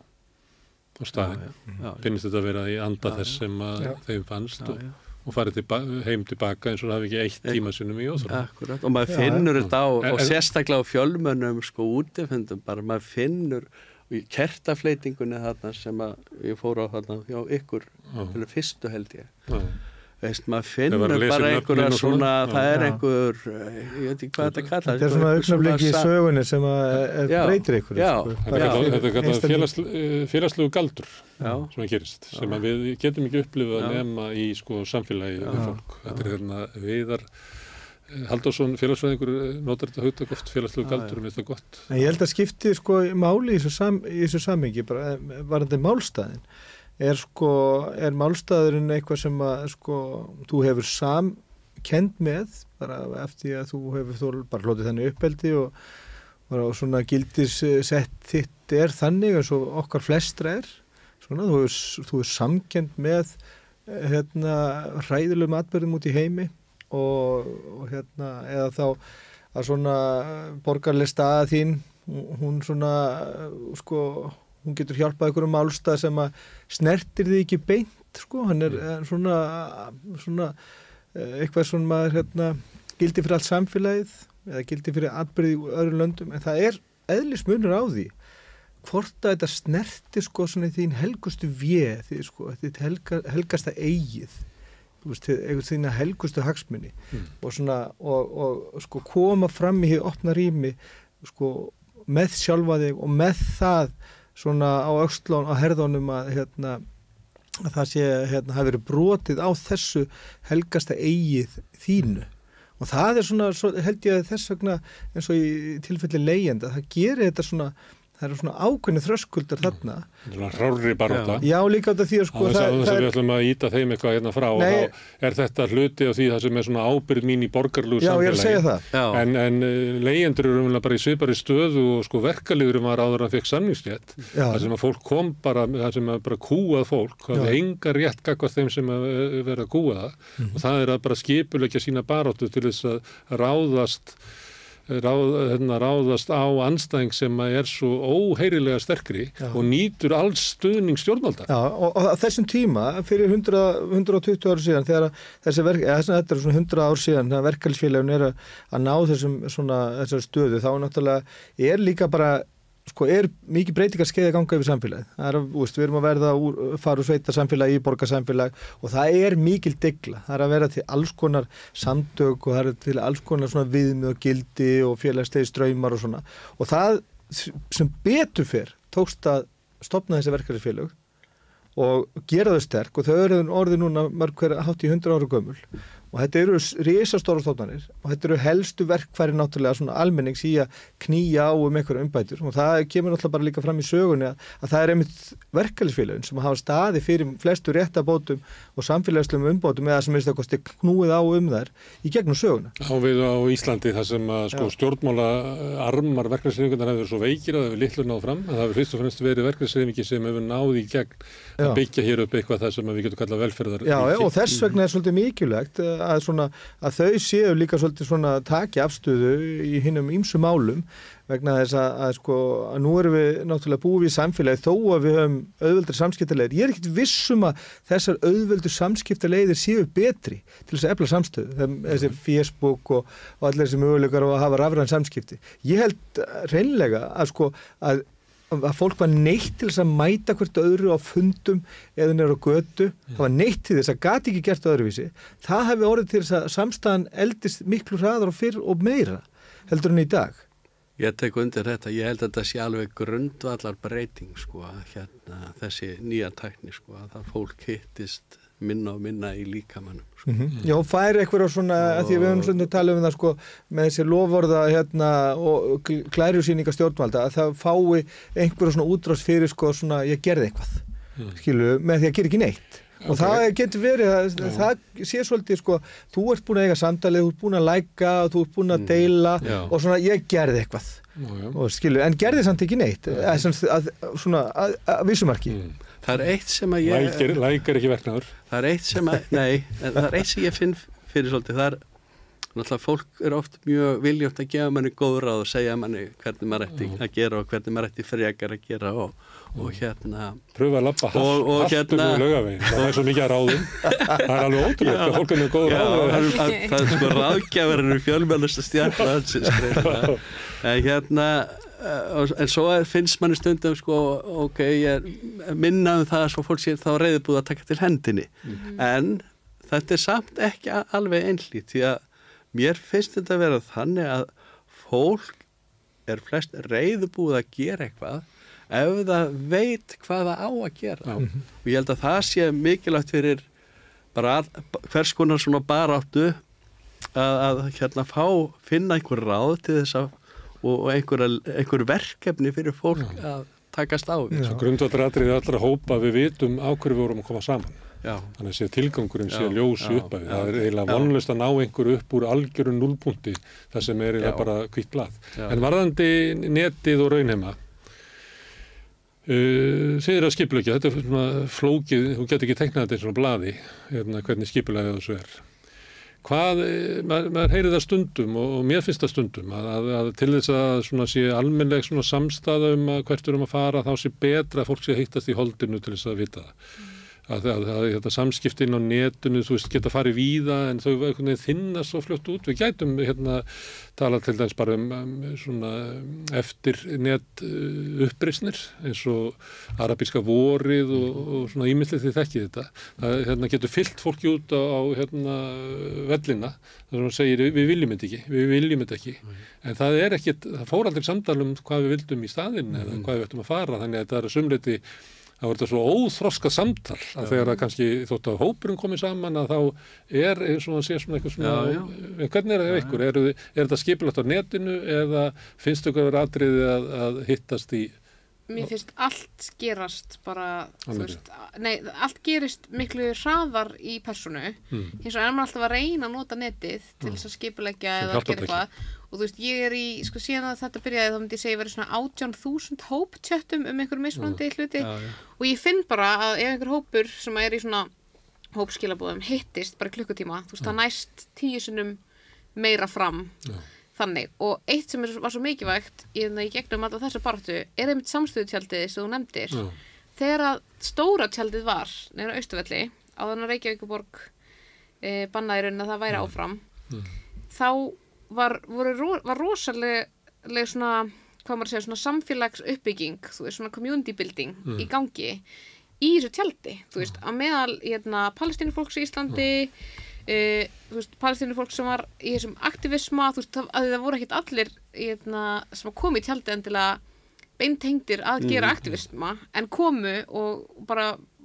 á staðin. Finnst þetta að vera í anda já, þess sem að já. þeim fannst já, já. Og, og farið tilba, heim tilbaka eins og það hafi ekki eitt tíma sinnum í óþrótt. Akkurat, og maður finnur já, þetta á, og sérstaklega á fjölmönnum sko útifundum, bara maður finnur í kertafleitingunni þarna sem að ég fór á þarna hjá ykkur, til fyrstu held ég. Já. Veist, maður finnur bara einhverja svona, svona það er einhver, ég veit ekki hvað þetta kallar. Þetta er svona augnablik í sögunni sem að breytir einhverju. Sko. Þetta er kallað félags, félagslegu galdur já. Sem að gerist, já. Sem að við getum ekki upplifað að nema í sko, samfélagi já. Við fólk. Þetta er hérna Viðar Halldórsson, félagsfræðingur, notar þetta hugtak oft félagslegu galdur, mér finnst það gott. En ég held að skipti sko máli í þessu, sam, í þessu samhengi, bara varðandi málstæðin. Er sko, er málstæðurinn eitthvað sem að sko, þú hefur samkennd með, bara eftir að þú hefur þú bara hlotið þannig uppeldi og, og svona gildissett þitt er þannig eins og okkar flestra er, svona, þú hefur, þú hefur samkennd með hérna hræðilegum atbyrðum út í heimi og, og hérna, eða þá að svona borgarleg staða þín, hún svona, sko, hún getur hjálpað ykkur um málstað sem að snertir því ekki beint, sko, hann er svona, svona eitthvað svona maður, hérna, gildi fyrir allt samfélagið eða gildi fyrir atbyrði í öðrum löndum, en það er eðlismunur á því hvort að þetta snertir, sko, svona þín helgustu véð, því, sko, þetta helga, helgasta eigið, þú veist, eitthvað þína helgustu hagsmuni mm. og svona, og, og, sko, koma fram í hér opna rými, sko, með sjálfa þig og með það svona á öxlun, á herðunum að, hérna, að það sé, hérna, hafi verið brotið á þessu helgasta eigið þínu. Og það er svona, svo, held ég að þess vegna, eins og í tilfelli leigjenda, það gerir þetta svona, það eru svona ákveðni þröskuldar þarna. Svona hrárri baróta. Já, líka á þetta því að sko... Það er þess að við ætlum að íta þeim eitthvað hérna frá nei, og þá er þetta hluti af því það sem er svona ábyrgð mín í borgarlegu samfélagi. Já, ég er að segja það. Já. En, en leigjendur eru umlega bara í svipari stöðu og sko verkalýðurum var áður að fekk samningsrétt. Það sem að fólk kom bara, það sem að bara kúað fólk, það er enga rétt gagnvart þeim sem að vera að kúa það. Mm. Og það er að bara skipuleggja sína baróttu til þess að ráðast Ráð, hérna, ráðast á andstæðing sem er svo óheyrilega sterkri já. Og nýtur alls stuðning stjórnvalda. Já, og, og á þessum tíma fyrir hundrað, hundrað og tuttugu ára síðan þegar þessi verk, eða þetta er svona hundrað ár síðan þegar verkalýðsfélögin er að, að ná þessum svona þessar stöðu, þá náttúrulega er líka bara sko er mikið breytingar skeið að ganga yfir samfélagið. Það er, úst, við erum að verða úr, fara úr sveita samfélagi í borgarsamfélag og það er mikil degla. Það er að vera til alls konar samtök og það er til alls konar svona viðmið og gildi og félagslegir straumar og svona. Og það sem betur fyrr tókst að stofna þessi verkalýðsfélög og gera þau sterk og þau eru orðið núna mörg hver hátt í hundrað ára gömul og þetta eru risastóra stofnanir og þetta eru helstu verkfæri náttúrulega svona almennings í að knýja á um einhverja umbætur og það kemur náttúrulega bara líka fram í sögunni að, að það er einmitt verkalýðsfélögin sem hafa staði fyrir flestu réttabótum og samfélagslegum umbótum eða sem er þetta knúið á um þær í gegnum söguna. Á við á Íslandi þar sem að sko, stjórnmála armar verkalýðshreyfingarnar hefur verið svo veikir að það hefur litlu náð fram en það hefur fyrst og fremst verið verkalýðshreyfingi sem hefur náð í gegn að já. byggja hér upp eitthvað það sem við getum kallað velferðar. Já, já og þess vegna er svolítið mikilvægt að, svona, að þau séu líka svolítið svona taki afstöðu í hinnum ýmsu málum vegna þess að, að sko að nú erum við náttúrulega búið í samfélagi þó að við höfum auðveldur samskiptaleiðir. Ég er ekkert vissum að þessar auðveldur samskiptaleiðir séu betri til þess að efla samstöðu. Þessi Facebook og, og allir þessi möguleikar að hafa rafræn samskipti. Ég held reynlega að sko að að fólk var neitt til þess að mæta hvert öðru á fundum eða nýra á götu, það var neitt til þess að gati ekki gert öðruvísi, það hefði orðið til þess að samstæðan eldist miklu hraðar og fyrr og meira heldur en í dag. Ég tek undir þetta, ég held að þetta sé alveg grundvallar breyting sko, hérna þessi nýja tækni sko, að það fólk hittist minna og minna í líkamannum sko. Mm-hmm. Já, færi eitthvað svona, að því við höfum svona talað um það sko, með þessi loforða hérna og glærjusýninga stjórnvalda að það fái einhverja svona útrás fyrir sko svona, ég gerði eitthvað mm. skilu, með því að gera ekki neitt okay. og það getur verið að Já. það sé svolítið sko, þú ert búin að eiga samtalið, þú ert búin að læka og þú ert búin að deila mm. og svona, ég gerði eitthvað Já. og skilu, en gerði samt ekki neitt að, að, svona, að, að vissumarki mm. Það er eitt sem að ég... Lækir, lækir ekki verknaður. Það er eitt sem að, nei, það er eitt sem ég finn fyrir svolítið. Það er, náttúrulega fólk er oft mjög viljótt að gefa manni góð ráð og segja manni hvernig maður ætti að gera og hvernig maður ætti frekar að gera og, og hérna... Pröfa að labba haltur hérna, úr Laugaveginn. Það er svo mikið að ráðum. Það er alveg ótrúlega að fólk er með góð ráð. Já, það, það er sko ráðgjafarinn í fjölmjölnusta stjárn. En hérna... en svo er, finnst manni stundum sko, ok, ég minna um það svo fólk sé þá reiðubúið að taka til hendinni mm-hmm. en þetta er samt ekki alveg einhlít því að mér finnst þetta að vera þannig að fólk er flest reiðubúið að gera eitthvað ef það veit hvað það á að gera mm-hmm. og ég held að það sé mikilvægt fyrir bara að, hvers konar svona baráttu að, að hérna fá, finna einhver ráð til þess að og einhver, einhver verkefni fyrir fólk Já. Að takast á. Grundvallaratriði allra hópa við vitum á hverju við vorum að koma saman. Já. Þannig að sé tilgangurinn sé ljósi upp af því. Það er eiginlega vonlaust að ná einhverju upp úr algjörum núllpunkti þar sem er eiginlega bara hvítt blað. En varðandi netið og raunheima, uh, segir að skipuleggja, þetta er svona flókið, þú getur ekki teiknað þetta í svona blaði, hérna, hvernig skipuleggja þessu er. Hvað, maður, maður heyrir það stundum og, og mér finnst það stundum að, að, að til þess að svona sé almennleg svona samstaða um að hvert við erum að fara þá sé betra að fólk sé að hittast í holdinu til þess að vita það. Mm. Að, að, að, að samskiptin á netinu, þú veist, geta farið víða en þau einhvern veginn þinnast svo fljótt út. Við gætum hérna tala til dæmis bara um, um svona eftir net uh, uppreisnir eins og arabíska vorið og, og svona ímyndilegt því þekkið þetta. Það hérna, getur fyllt fólki út á, á hérna, vellina þar sem hann segir við viljum þetta ekki, við viljum þetta ekki. Mm. En það er ekkit, það fór aldrei samtal um hvað við vildum í staðinn mm. eða hvað við ættum að fara þannig að þetta er að sumleiti það voru þetta svo óþroska samtal að þegar að kannski þótt að hópurinn komið saman að þá er svona að sé svona eitthvað svona, já, já. Hvernig er það ykkur? Er, er þetta skipulagt á netinu eða finnst ykkur að atriði að, að hittast í? Mér finnst allt gerast bara, þú veist, nei, allt gerist miklu hraðar í persónu, mm. hins vegar er maður alltaf að reyna að nota netið til þess að skipuleggja eða að gera eitthvað og þú veist, ég er í, sko síðan að þetta byrjaði þá myndi ég segja verið svona átján þúsund hóptjöttum um einhver mismunandi hluti já, já. Og ég finn bara að ef einhver hópur sem er í svona hópskilabúðum hittist bara klukkutíma, þú veist, það næst tíu sinnum meira fram já. Þannig, og eitt sem er, var svo mikilvægt í, í gegnum alla þessa baráttu er einmitt samstöðutjaldið sem þú nefndir Já. Þegar að stóra tjaldið var neina Austurvelli á þannig að Reykjavíkurborg e, bannaði raunin að það væri áfram mm. þá var, voru, var rosalega svona, hvað maður segja, svona samfélagsuppbygging, þú veist, svona community building mm. í gangi í þessu tjaldi, þú veist, að meðal hérna, palestínufólks í Íslandi mm. Uh, þú veist, palestínufólk sem var í þessum aktivisma, þú veist, að það voru ekkert allir eitna, sem komu í tjaldi endilega beintengdir að gera mm, aktivisma, en komu og bara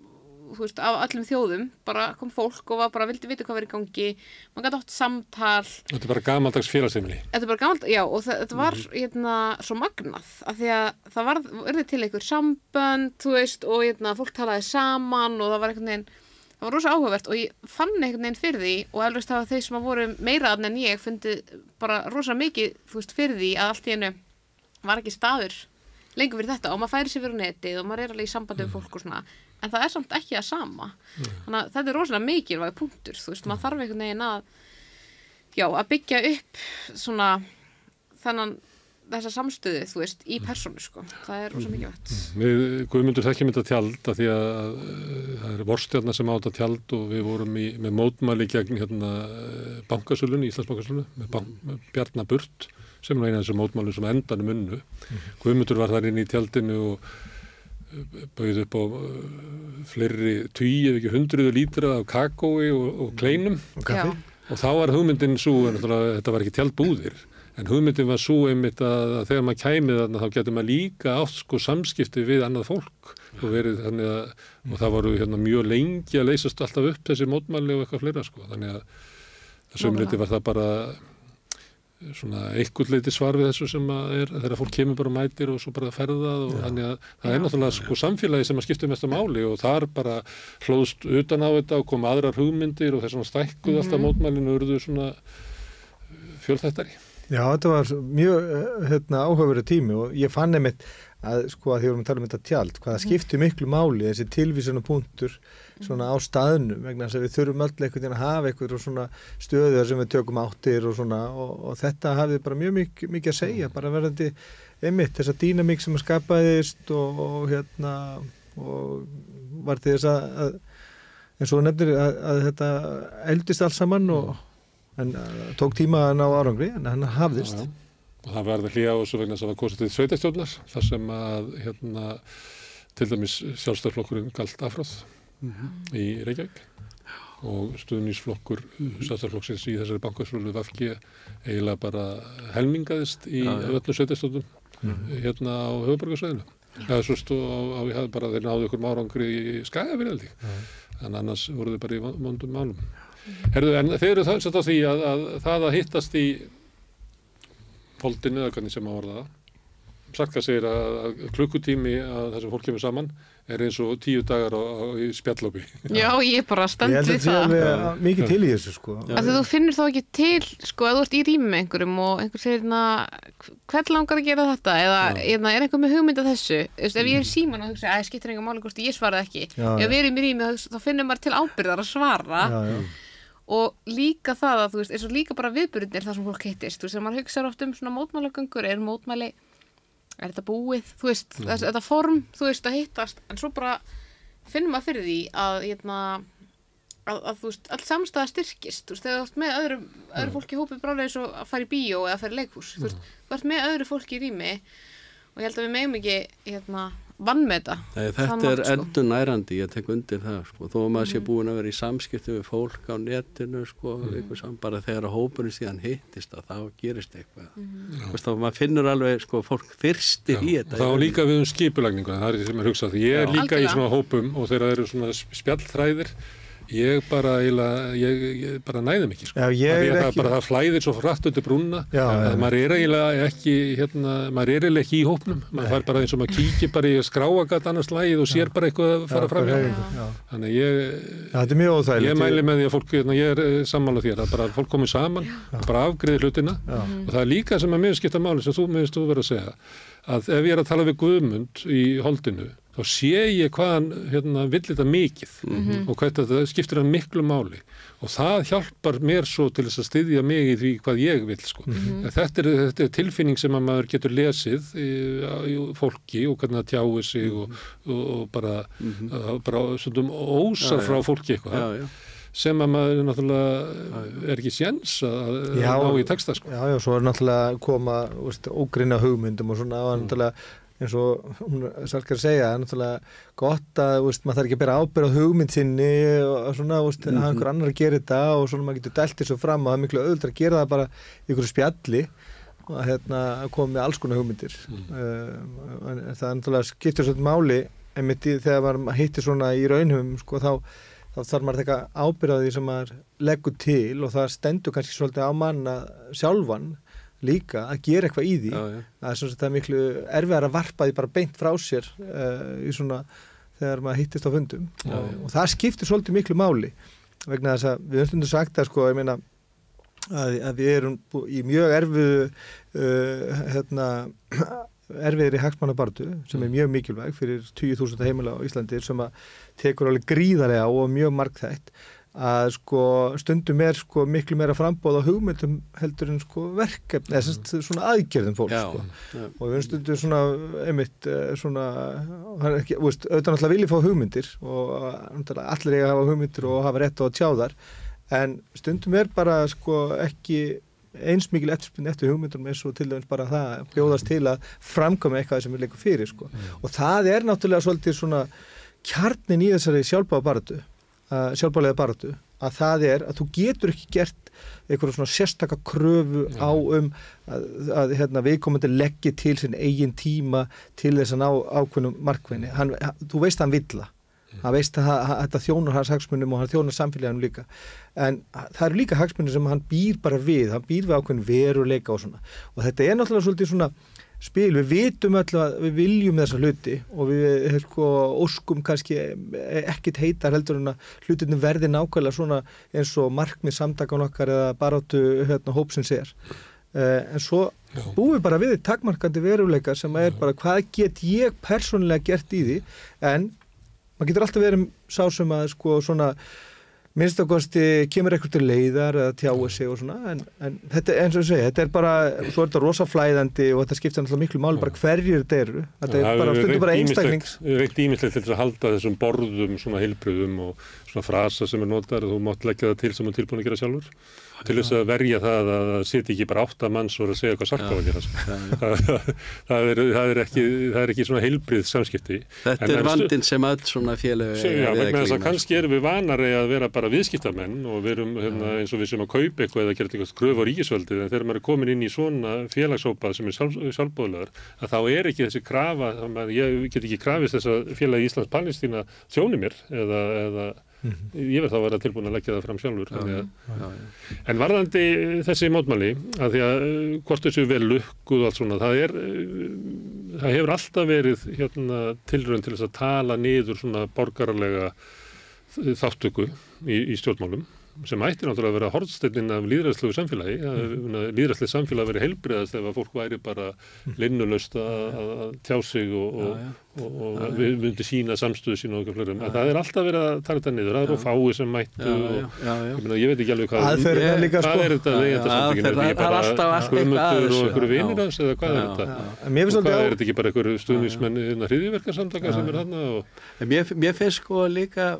þú veist, af öllum þjóðum, bara kom fólk og var bara, vildi vita hvað verið í gangi, maður gæti átt samtal. Þetta er bara gamaldags félagsheimili. Þetta er bara gamaldags, já, og það, þetta var hérna svo magnað, af því að það var, verði til einhver sambönd, þú veist, og hérna fólk talaði saman og það var einhvern veginn, það var rosa áhugavert og ég fann einhvern veginn fyrir því og eflaust hafa þeir sem að voru meira þarna en ég fundið bara rosa mikið, þú veist, fyrir því að allt í einu var ekki staður lengur fyrir þetta og maður færi sér fyrir netið og maður er alveg í sambandi við fólk og svona, en það er samt ekki það sama. Þannig að þetta er rosalega mikilvæg punktur, þú veist, maður þarf einhvern veginn að, já, að byggja upp svona þennan þessa samstöðu, þú veist, í persónu, sko. Það er rosa mikilvægt. Við Guðmundur þekkjum þetta tjald að því að það er Vorstjarna sem á þetta tjald og við vorum í, með mótmæli gegn hérna bankasölunni, Íslandsbankasölunni, með, bank, með Bjarna Burt sem er eina af þessum mótmælum sem endanum unnu. Mm. Guðmundur var þar inn í tjaldinu og bauð upp á fleiri tugi, ef ekki hundruðu lítra af kakói og, og kleinum. Og kaffi. Og þá var hugmyndin svo, en þetta var ekki tjaldbúðir. En hugmyndin var svo einmitt að, að þegar maður kæmið þarna þá getur maður líka átt sko samskipti við annað fólk og verið þannig að, og það voru hérna mjög lengi að leysast alltaf upp þessi mótmæli og eitthvað fleira sko, þannig að að sömuleyti var það bara svona eitthvað leiti svar við þessu sem að er, þegar fólk kemur bara mætir og svo bara ferðað og þannig að það er náttúrulega sko samfélagi sem að skipta mest að máli og þar bara hlóðst utan á þetta og kom aðrar hugmyndir og þess að stækkuð mm-hmm. alltaf mótmælinu og urðu svona fjölþættari. Já, þetta var mjög hérna, áhugaverður tími og ég fann einmitt að sko að því vorum að tala um þetta tjald, hvaða skipti miklu máli þessi tilvísuna punktur svona á staðnum vegna þess að við þurfum öll einhvern veginn að hafa einhver svona stöður sem við tökum áttir og svona og, og þetta hafði bara mjög mikið, mikið að segja, bara verðandi einmitt þessa dýnamík sem að skapaðist og, og hérna og var til þess að, að eins og nefnir að, að þetta eldist alls saman og en uh, tók tíma að ná árangri en hann hafðist. Já, já. Og það verði hlýja á þessu vegna þess að það var kosið til sveitarstjórnar þar sem að hérna til dæmis sjálfstæðisflokkurinn galt afráð mm-hmm. í Reykjavík og stuðningsflokkur sjálfstæðisflokksins í þessari bankasölu V G eiginlega bara helmingaðist í ja, ja. öllum sveitarstjórnum mm-hmm. hérna á höfuðborgarsvæðinu. Það er svo stóð á, á ég hafði bara þeir náðu ykkur árangri í Skagafirði mm-hmm. en annars voru þau bara í vondum málum. Herðu, en þeir eru það sett á því að, að það að hittast í foldinu eða hvernig sem að orða það. Sarka segir að, að klukkutími að þessum fólk kemur saman er eins og tíu dagar á, á, í spjallópi. Já, ég bara stend við það. Ég held að það er mikið til í þessu, sko. Að þú finnir þá ekki til, sko, að þú ert í rými með einhverjum og einhver segir, na, hvern langar að gera þetta? Eða er einhver með hugmynd af þessu? Ef ég er í síman og hugsa, að ég skiptir einhver máli hvort ég svaraði ekki. Já, ef við erum í rými, þá finnir maður til ábyrgðar að svara. Já, já. Og líka það að, þú veist, eins og líka bara viðburðir þar sem fólk hittist, þú veist, þegar maður hugsaður oft um svona mótmælagöngur, er mótmæli, er þetta búið, þú veist, mm. þess, þetta form, þú veist, að hittast, en svo bara finnum maður fyrir því að, hérna, að, að þú veist, all samstæða styrkist, þú veist, þegar þú ert með öðru, öðru fólki í hópi brálega eins og að fara í bíó eða að fara í leikhús, mm. þú veist, þú ert með öðru fólki í rými og ég held að við megum ekki, hérna, vannmeta. Nei, þetta er sko. Endur nærandi, ég tek undir það sko. Þó að maður sé búin að vera í samskipti við fólk á netinu sko, mm. saman, bara þegar að hópurinn síðan hittist að þá gerist eitthvað. Mm. Þá maður finnur alveg sko, fólk þyrstir í þetta. Þá líka við um skipulagningu, það er því sem er hugsað. Ég er líka Já. Í svona hópum og þegar það eru svona spjallþræðir ég bara eiginlega, ég, ég bara næðum ekki sko. Já, ég er það, ekki. Bara það flæðir svo hratt undir brúnna Já, að maður er eiginlega ekki, hérna, maður er eiginlega ekki í hópnum, maður fær bara eins og maður kíkir bara í skráagat annars lagið og sér bara eitthvað að fara Já, fram. Já. Þannig ég, Já, þetta er mjög óþægilegt. Ég mæli með því að fólk, hérna, ég er sammála þér að bara fólk komið saman, bara afgreiði hlutina Já. Og það er líka sem að mér skipta máli sem þú minnst þú verið að segja, að ef ég er að tala við Guðmund í holdinu þá sé ég hvað hann hérna, vill þetta mikið mm-hmm. og hvað þetta skiptir hann miklu máli og það hjálpar mér svo til þess að styðja mig í því hvað ég vil sko. Mm-hmm. Þetta, er, þetta er tilfinning sem að maður getur lesið í, í fólki og hvernig það tjáir sig mm-hmm. og, og, og bara, mm-hmm. uh, bara svona ósar já, frá fólki eitthvað já, já. Sem að maður náttúrulega er ekki séns að já, ná í texta sko. Já, já, svo er náttúrulega koma veist, ógrynna hugmyndum og svona og náttúrulega eins og hún Salkar segja, það er náttúrulega gott að veist, maður þarf ekki að bera ábyrgð á hugmynd sinni og svona, veist, mm-hmm. að einhver annar að gera þetta og svona maður getur dælt þessu fram og það er miklu auðvitað að gera það bara í einhverju spjalli og hérna koma með alls konar hugmyndir mm. uh, það er náttúrulega skiptir svolítið máli einmitt í, þegar maður hittir svona í raunhum sko, þá, þá þarf maður að taka ábyrgð á því sem maður leggur til og það stendur kannski svolítið á manna sjálfan líka að gera eitthvað í því. Já, já. Það er svona það er miklu erfiðar að varpa því bara beint frá sér uh, í svona þegar maður hittist á fundum já, og, og það skiptir svolítið miklu máli vegna þess að við höfum stundum sagt að sko, ég meina að, að við erum í mjög erfiðu uh, hérna erfiðri hagsmunabaráttu sem er mjög mikilvæg fyrir tíu þúsund heimila á Íslandi sem að tekur alveg gríðarlega og mjög margþætt að sko stundum er sko miklu meira framboð á hugmyndum heldur en sko verkefni eða mm. svona aðgerðum fólk já, sko já. Og við stundum svona einmitt svona hann er ekki, veist, auðvitað náttúrulega vilja fá hugmyndir og allir eiga að hafa hugmyndir og hafa rétt á að tjá þar en stundum er bara sko ekki eins mikil eftirspurn eftir hugmyndum eins og til dæmis bara það bjóðast til að framkvæma eitthvað sem við leikum fyrir sko mm. og það er náttúrulega svolítið svona kjarnin í þessari sjálfbáðabaráttu uh, sjálfbáðlega baráttu að það er að þú getur ekki gert einhverja svona sérstaka kröfu mm. á um að, að hérna, viðkomandi leggji til sinn eigin tíma til þess að ná ákveðnum markveðni hann, þú veist að hann vill það hann veist að þetta þjónar hans hagsmunum og hann þjónar samfélaginu líka en það eru líka hagsmunir sem hann býr bara við hann býr við ákveðin veruleika og svona og þetta er náttúrulega svolítið svona spil við vitum öll að við viljum þessa hluti og við sko, óskum kannski ekkit heitar heldur en að hlutinni verði nákvæmlega svona eins og markmið samtakan okkar eða baráttu hérna, hópsins er uh, en svo búum við bara við takmarkandi veruleika sem er bara hvað get ég persónulega gert í því en maður getur alltaf verið sá sem að sko svona minnst ákosti kemur eitthvað til leiðar eða tjáir sig og svona en, en þetta eins og ég segi, þetta er bara svo er þetta rosa flæðandi og þetta skiptir náttúrulega miklu máli bara hverjir þetta eru þetta er bara stundur bara einstaklings Við reynt ímislegt til þess að halda þessum borðum svona heilbrigðum og svona frasa sem er notaður og þú mátt leggja það til sem þú er tilbúin að gera sjálfur til þess að verja það að það sitja ekki bara átta manns og að segja hvað Sarko að gera það, það, er, það, er ekki, það er ekki svona heilbrigð samskipti Þetta en er vandinn sem öll svona félög Já, vegna þess að kannski erum við vanari að vera bara viðskiptamenn og við erum hérna, eins og við sem að kaupa eitthvað eða gera eitthvað gröf á ríkisvöldið en þegar maður er komin inn í svona félagshópa sem er sjálf, sjálfboðlegar að þá er ekki þessi krafa að ég get ekki krafist þess að félagi Íslands Palestína þjóni mér eða, eða Mm-hmm. ég verð þá að vera tilbúin að leggja það fram sjálfur já, að, já, já. En varðandi þessi mótmæli að því að hvort þessu vel lukkuð og allt svona það er það hefur alltaf verið hérna, tilraun til þess að tala niður svona borgaralega þáttöku í, í stjórnmálum sem ætti náttúrulega að vera hornsteinninn af lýðræðislegu samfélagi mm. lýðræðislegt samfélag að vera heilbrigðast ef að fólk væri bara linnulaust að tjá sig og, og, ja, ja. og, og ja, ja. við myndi sína samstöðu sína og okkur flerum en það er alltaf verið að tala þetta niður það eru fáið sem mættu ja, ja, ja, ja. Og, ég, ég veit ekki alveg hvað Aðferð, er, líka, hvað er þetta leigjendasamtökin er þetta bara skömmutur og einhverju vinir hans eða hvað er þetta og hvað er þetta ekki bara einhverju stuðningsmenn hryðjuverkasamtaka sem er þarna Mér finnst sko líka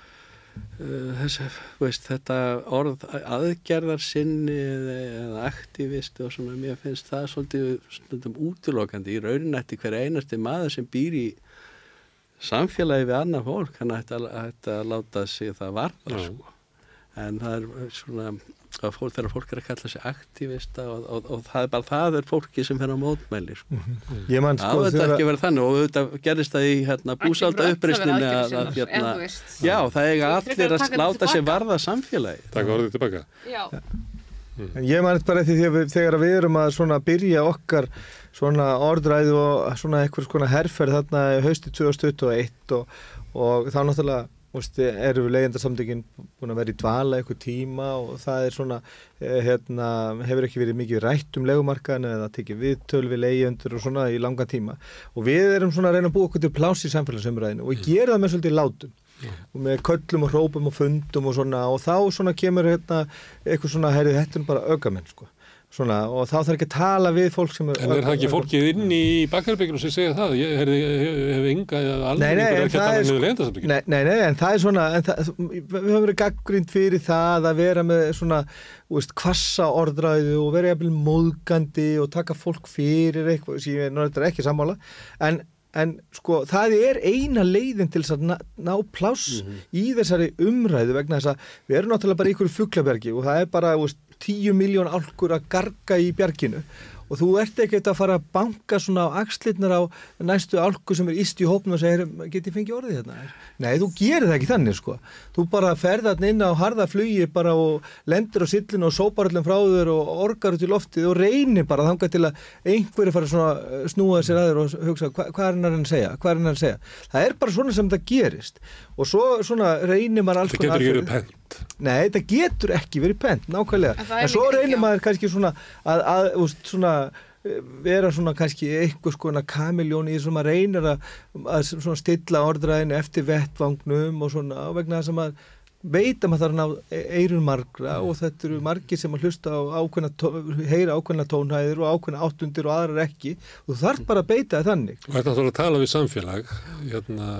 Uh, þess, veist, þetta orð aðgerðarsinni eða aktivisti og svona, mér finnst það svolítið stundum útilokandi í rauninætti hver einasti maður sem býr í samfélagi við annað fólk hann ætti að, ætti að láta sig það varða sko. En það er svona að fólk, þegar fólk er að kalla sig aktivista og, og, og það er bara það er fólki sem fer á mótmæli sko. Mm-hmm. Ég man sko það er þeirra... ekki verið þannig og þetta gerist það í hérna, búsalda uppreisninni að, að hérna, já það eiga allir að láta sig varða samfélagi Takk orðið tilbaka Já mm. En ég man bara því þegar, þegar við erum að svona byrja okkar svona orðræðu og svona eitthvað svona herferð þarna haustið tvö þúsund tuttugu og eitt og, og þá náttúrulega Ústu, eru við leigjendasamtökin búin að vera í dvala eitthvað tíma og það er svona, hérna, hefur ekki verið mikið rætt um leigumarkaðinu eða tekið viðtöl við leigjendur og svona í langa tíma. Og við erum svona að reyna að búa okkur til pláss í samfélagsumræðinu og við gerum það með svolítið látum. Mm. Og með köllum og hrópum og fundum og svona og þá svona kemur hérna eitthvað svona, heyrðu, þetta er bara ögamenn, sko. Svona, og þá þarf ekki að tala við fólk sem er... En er það ekki fólkið inn í bakherberginu sem segja það? Ég hef, hef, hef enga eða alveg einhverja ekki að tala niður leigjendasamtökin. Nei, nei, nei, en það er svona, en það, við höfum verið gagnrýnd fyrir það að vera með svona, veist, hvassa orðræðu og vera jafnvel móðgandi og taka fólk fyrir eitthvað, sem ég náttúrulega ekki sammála, en En sko, það er eina leiðin til þess að ná, ná pláss mm-hmm. í þessari umræðu vegna þess að við erum náttúrulega bara í ykkur fuglabergi og það er bara, veist, tíu miljón álkur að garga í bjarginu og þú ert ekkert að fara að banka svona á axlirnar á næstu álku sem er yst í hópnum og segir, get ég fengið orðið hérna? Nei, þú gerir það ekki þannig, sko. Þú bara ferð þarna inn á harða flugi bara og lendir á sillinu og sópar öllum frá þér og orgar út í loftið og reynir bara þangað til að einhverju fara svona snúa sér aður og hugsa, hva, hvað er hann að segja? Hvað er hann að segja? Það er bara svona sem það gerist. Og svo svona reynir maður alls konar aðferðir. Þetta getur ekki verið pent. Nei, þetta getur ekki verið pent, nákvæmlega. En, en svo reynir maður kannski svona að, að, að svona vera svona kannski eitthvað skona kamiljón í þessum að reynir að, að svona stilla orðræðinu eftir vettvangnum og svona vegna þess að maður veit að maður þarf að ná eyrun margra og þetta eru margir sem að hlusta á ákveðna, heyra ákveðna tónhæðir og ákveðna áttundir og aðrar ekki og þú þarf bara að beita það þannig. Og þetta er að tala við samfélag, hérna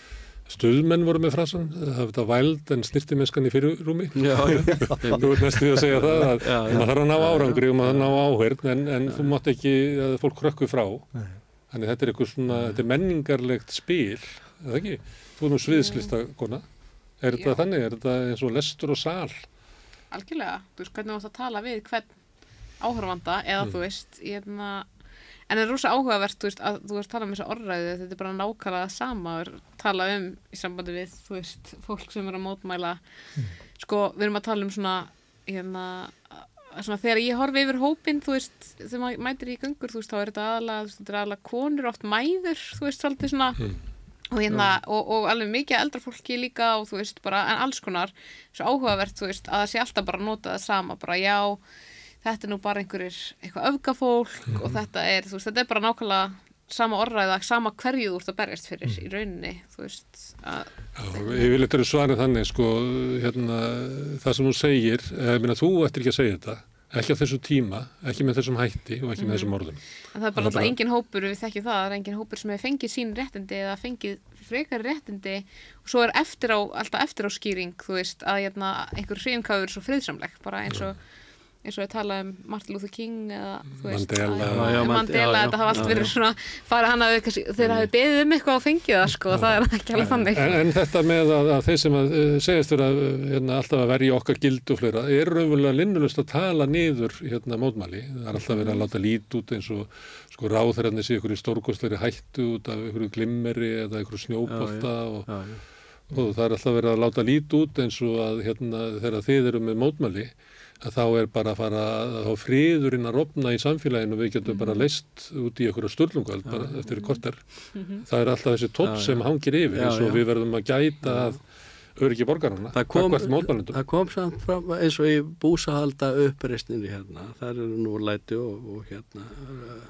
stuðmenn voru með frasan, það var þetta væld en snirtimennskan í fyrirrúmi. Já, já. Þú ert næstu að segja það að já, já. maður þarf að ná árangri og maður þarf að ná áheyrn en, en þú mátt ekki að fólk krökku frá. Nei. Þannig þetta er eitthvað svona, þetta er menningarlegt spil, eða ekki? Þú erum sviðslistakona. Er þetta já. þannig? Er þetta eins og lestur og sal? Algjörlega. Þú veist hvernig þú átt að tala við hvern áhorfanda eða mm. þú veist, ég er að en það er rosa áhugavert, þú veist, að þú veist tala um þessa orðræðu, þetta er bara nákvæmlega sama að tala um í sambandi við, þú veist, fólk sem er að mótmæla. Mm. Sko, við erum að tala um svona, hérna, svona þegar ég horfi yfir hópinn, þú veist, þegar maður mætir í göngur, þú veist, þá er þetta aðalega, þú veist, þetta er aðalega konur, oft mæður, þú veist, svolítið svona, mm. og hérna, og, og alveg mikið eldra fólki líka og þú veist, bara, en alls konar, svo áhugavert, þú veist, að það sé alltaf bara nota það sama, bara já, þetta er nú bara einhverjir eitthvað öfgafólk mm. og þetta er, þú veist, þetta er bara nákvæmlega sama orðræða, sama hverju þú ert að berjast fyrir mm. í rauninni, þú veist að Já, ég vil eitthvað svara þannig, sko, hérna, það sem þú segir, ég meina, þú ættir ekki að segja þetta, ekki á þessu tíma, ekki með þessum hætti og ekki mm. með þessum orðum. En það er bara alltaf bara... engin hópur, við þekkjum það, það er engin hópur sem hefur fengið sín réttindi eða fengið frekari réttindi og svo er eftir á, alltaf eftir á skýring, þú veist, að hérna, einhver hreyfingaður er svo friðsamleg, bara eins og eins og ég tala um Martin Luther King eða þú veist Mandela, að, já, Mandela já, þetta hafa allt verið svona fara hann að þeir hafi beðið um eitthvað og fengið það sko, það er ekki alveg þannig en, en þetta með að, að þeir sem að segjast vera hérna, alltaf að verja okkar gild og fleira er raunverulega linnulust að tala niður hérna mótmæli, það er alltaf verið að láta lít út eins og sko ráðherrarnir sé ykkur í stórkostlegri hættu út af ykkur glimmeri eða ykkur snjóbolta og, já, já. og það er alltaf verið að láta lít út eins og að hérna þegar þið eru með mótmæli að þá er bara að fara að þá friðurinn að rofna í samfélaginu og við getum mm. bara leist út í einhverja sturlungald bara ja. eftir korter. Mm -hmm. Það er alltaf þessi topp ja, sem ja. hangir yfir eins og ja, ja. við verðum að gæta ja. að öryggi borgarana. Það kom, það kom samt fram eins og í búsahalda uppreisninni hérna. Það eru nú læti og, og hérna uh,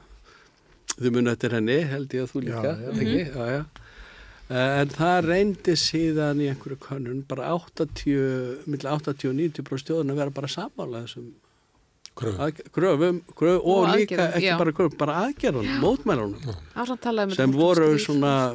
þau muni eftir henni held ég að þú líka. Já, ekki? Mm -hmm. Já, já. En það reyndi síðan í einhverju könnun bara áttatíu, milli áttatíu og níutíu prósent þjóðan að vera bara sammála þessum kröfum, kröfum og, og líka ekki já. bara kröfum, bara aðgerðunum, mótmælunum sem voru svona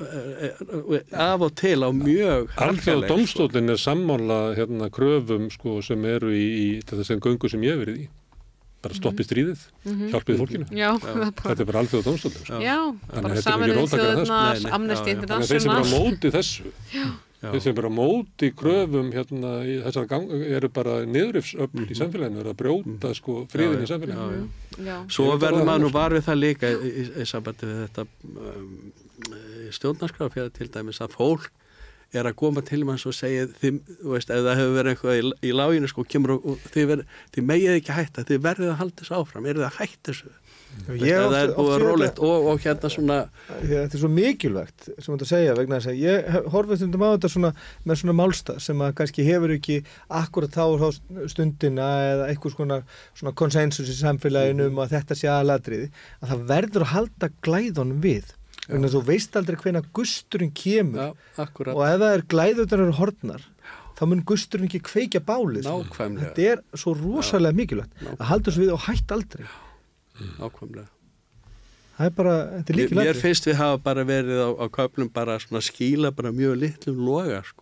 af og til á mjög Alþjóða dómstóllinn er sammála hérna kröfum sko sem eru í, í þetta sem göngu sem ég hef verið í. Bara stoppi stríðið, mm-hmm. hjálpið fólkinu. Já, bara... Þetta er bara Alþjóða dómstóllinn. Sko. Já, bara Sameinuðu þjóðirnar, Amnesty International. Þannig að þeir sem bara móti þessu, Já. þeir sem bara móti kröfum hérna í þessar gang eru bara niðurrifsöfl mm-hmm. í samfélaginu, eru að brjóta sko friðin í samfélaginu. Já, já. Já. Svo verður maður nú var við það líka í, í, í sambandi við þetta um, stjórnarskrá fyrir til dæmis að fólk er að koma til manns og segja þið, þú veist, ef það hefur verið eitthvað í, í láginu sko, kemur og, og þið, ver, þið megið ekki hætta, þið verðið að halda þessu áfram, eru þið að hætta þessu það er búið rólegt og, og hérna svona Þetta er svo mikilvægt sem þetta segja vegna þess að ég horfið stundum á þetta svona með svona málstað sem að kannski hefur ekki akkurat þá stundina eða eitthvað svona, svona konsensus í samfélaginu um að þetta sé aðalatriði að það verður að halda glæðunum við Þannig að þú veist aldrei hvenær gusturinn kemur Já, og ef það er glæðurnar eru horfnar þá mun gusturinn ekki kveikja bálið. Nákvæmlega. Þetta er svo rosalega Já. mikilvægt Nákvæmlega. að halda þessu við og hætta aldrei. Nákvæmlega. Það er bara, þetta er líkilægt. Mér finnst við hafa bara verið á, á köflum bara svona skýla bara mjög litlum loga sko.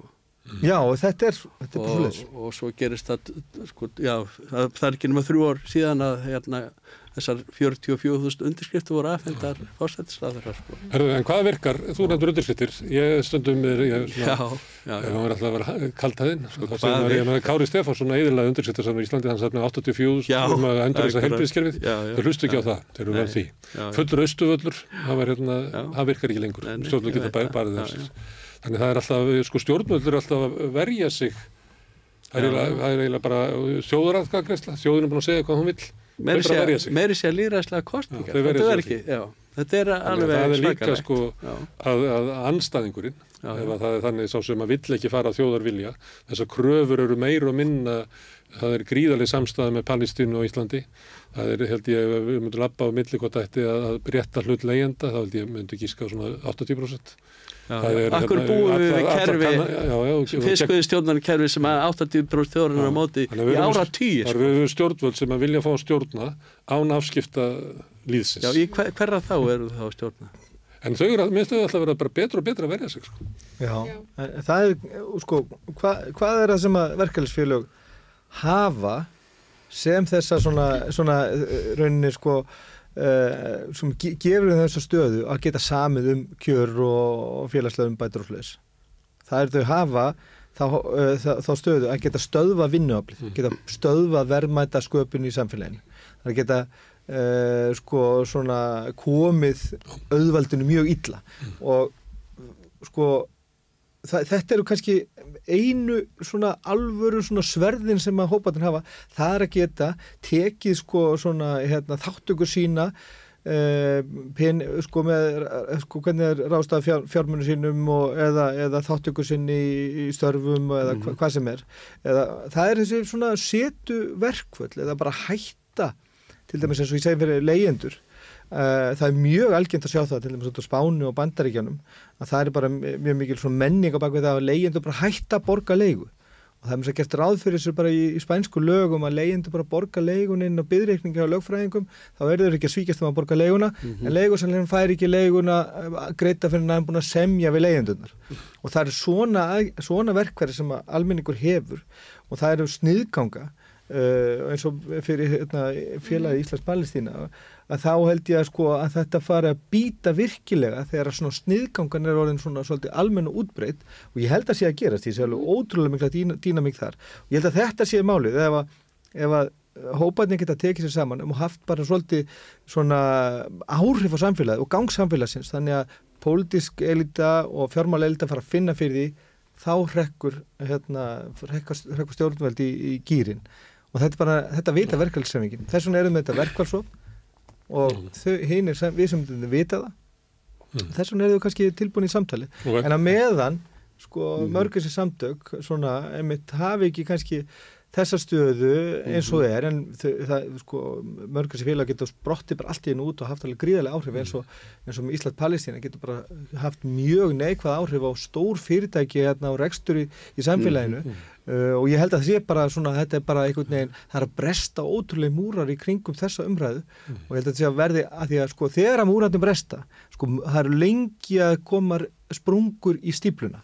Já, og þetta er, þetta er bara og, svoleiðis. og svo gerist það, sko, já, það, það er ekki nema þrjú ár síðan að hérna, þessar fjörutíu og fjögur þúsund undirskriftir voru afhendar forsætisráðherra, sko. Herðu, en hvað virkar? Þú nefndur undirskriftir. Ég stundum er, ég svona, Já, já, ef já. hann var alltaf að vera kaltaðinn, sko, það Hvað sem var er- ég með Kári Stefánsson eðilega undirskriftir sem í Íslandi, hann satt með áttatíu og fjögur Já, um að endur þess að akkurat. heilbrigðiskerfið. Já, já. Þeir hlustu ekki á það, þeir eru vel Nei. því. Já, já. Fullur austuvöllur, það var hérna, Já. það virkar ekki lengur. Nei, nei, Stjórnvöld ég geta veit bara það. barið Já, þessu. já. Þannig það er alltaf, sko, stjórnvöld eru alltaf að verja sig. Það er Já. eiginlega- það er eiginlega bara þjóðaratkvæðagreiðsla, þjóðin er búin að segja hvað hún vill. Meiri Þau bara verja sé, sig. meiri sé lýðræðislega Já, kostningar. þau verja Þetta sig er á ekki, já. Þetta er Þannig að alveg það er líka svakalegt. sko Já. að, að anstæðingurinn, Já, ef já. að það er þannig sá sem að vill ekki fara að þjóðar vilja, þessar kröfur eru meira og minna, það er gríðarlega samstæða með Palestínu og Íslandi, það er held ég, ef við myndum labba á milli hvort ætti að rétta hlut leigjenda, þá held ég myndi gíska á svona áttatíu prósent. Já, Það er Akkur hérna búum við við allar- allar kerfi, kanna- já, já, og- fiskveiðistjórnar kerfi sem að áttatíu prósent þjóðarinnar á móti Þannig að við í erum- ára tíu. Það eru stjórnvöld sem að vilja fá að stjórna án afskipta líðsins. Já, í hver, hverra þá eru þá að stjórna? En þau eru, minnst þau alltaf að vera bara betra og betra að verja sig, sko. Já, en það er, sko, hva, hvað er það sem að verkefælisfélög hafa sem þessa svona, svona eh, rauninni, sko, uh, sem ge- gefur þeim þessa stöðu að geta samið um kjör og, og félagslegum bætur og sliðis. Það er þau hafa þá, uh, þá, þá stöðu að geta stöðva vinnuaflið, geta stöðva verðmæta sköpun í samfélaginu. Það er að geta uh, sko svona komið auðvaldinu mjög illa og sko það, þetta eru kannski einu svona alvöru svona sverðin sem að hóparnir hafa, það er að geta tekið sko svona hérna, þáttökur sína uh, pen, sko með sko hvernig er ráðstæða fjár, fjármunni sínum og, eða, eða þáttökur sinni í, í störfum eða hva, hvað sem er eða, það er þessi svona setu verkvöld eða bara hætta til dæmis eins og ég segi fyrir leigjendur. Uh, það er mjög algengt að sjá það til dæmis út á Spáni og Bandaríkjunum að það er bara mjög mikil svona menning á bakvið það að leigjendur bara hætta að borga leigu og það er mjög svo gert ráð fyrir þessu bara í, í spænsku lögum að leigjendur bara borga leigun inn á biðreikningi á lögfræðingum þá eru þeir ekki að svíkjast um að borga leiguna Mhm. en leigusalinn fær ekki leiguna greita fyrir að hann búin að semja við leigjendurnar og það er svona, svona verkværi sem að almenningur hefur og það eru sniðganga Uh, eins og fyrir hérna, félagi Íslands Palestína að þá held ég að sko að þetta fari að býta virkilega þegar að svona sniðgangan er orðin svona svolítið almenn og útbreytt og ég held að sé að gerast, ég sé alveg ótrúlega mikla dýna, dýnamík þar og ég held að þetta sé málið ef að, ef að hóparnir geta tekið sér saman og haft bara svolítið svona áhrif á samfélagið og gang samfélagsins þannig að pólitísk elita og fjármála elita fara að finna fyrir því þá hrekkur hérna, hrekkur, hrekkur stjórnveld í, í gýrin og þetta er bara, þetta vita verkfallshreyfingin þess vegna erum við þetta verkfallsop og mm. þau, hinir, sem, við sem þetta vita það mm. þess vegna erum við kannski tilbúin í samtali Okay. en að meðan sko Mm. mörg þessi samtök svona, einmitt hafi ekki kannski þessa stöðu eins og er en þau, það, sko, mörg þessi félag getur sprottið bara allt í einu út og haft alveg gríðarlega áhrif eins og, eins og með Ísland Palestína getur bara haft mjög neikvæð áhrif á stór fyrirtæki hérna á rekstur í, í samfélaginu Mm. Uh, og ég held að það sé bara svona, þetta er bara einhvern veginn, það er að bresta ótrúlega múrar í kringum þessa umræðu Mm. og ég held að þetta sé að verði að því að sko þegar að múrarnir bresta, sko það eru lengi að koma sprungur í stípluna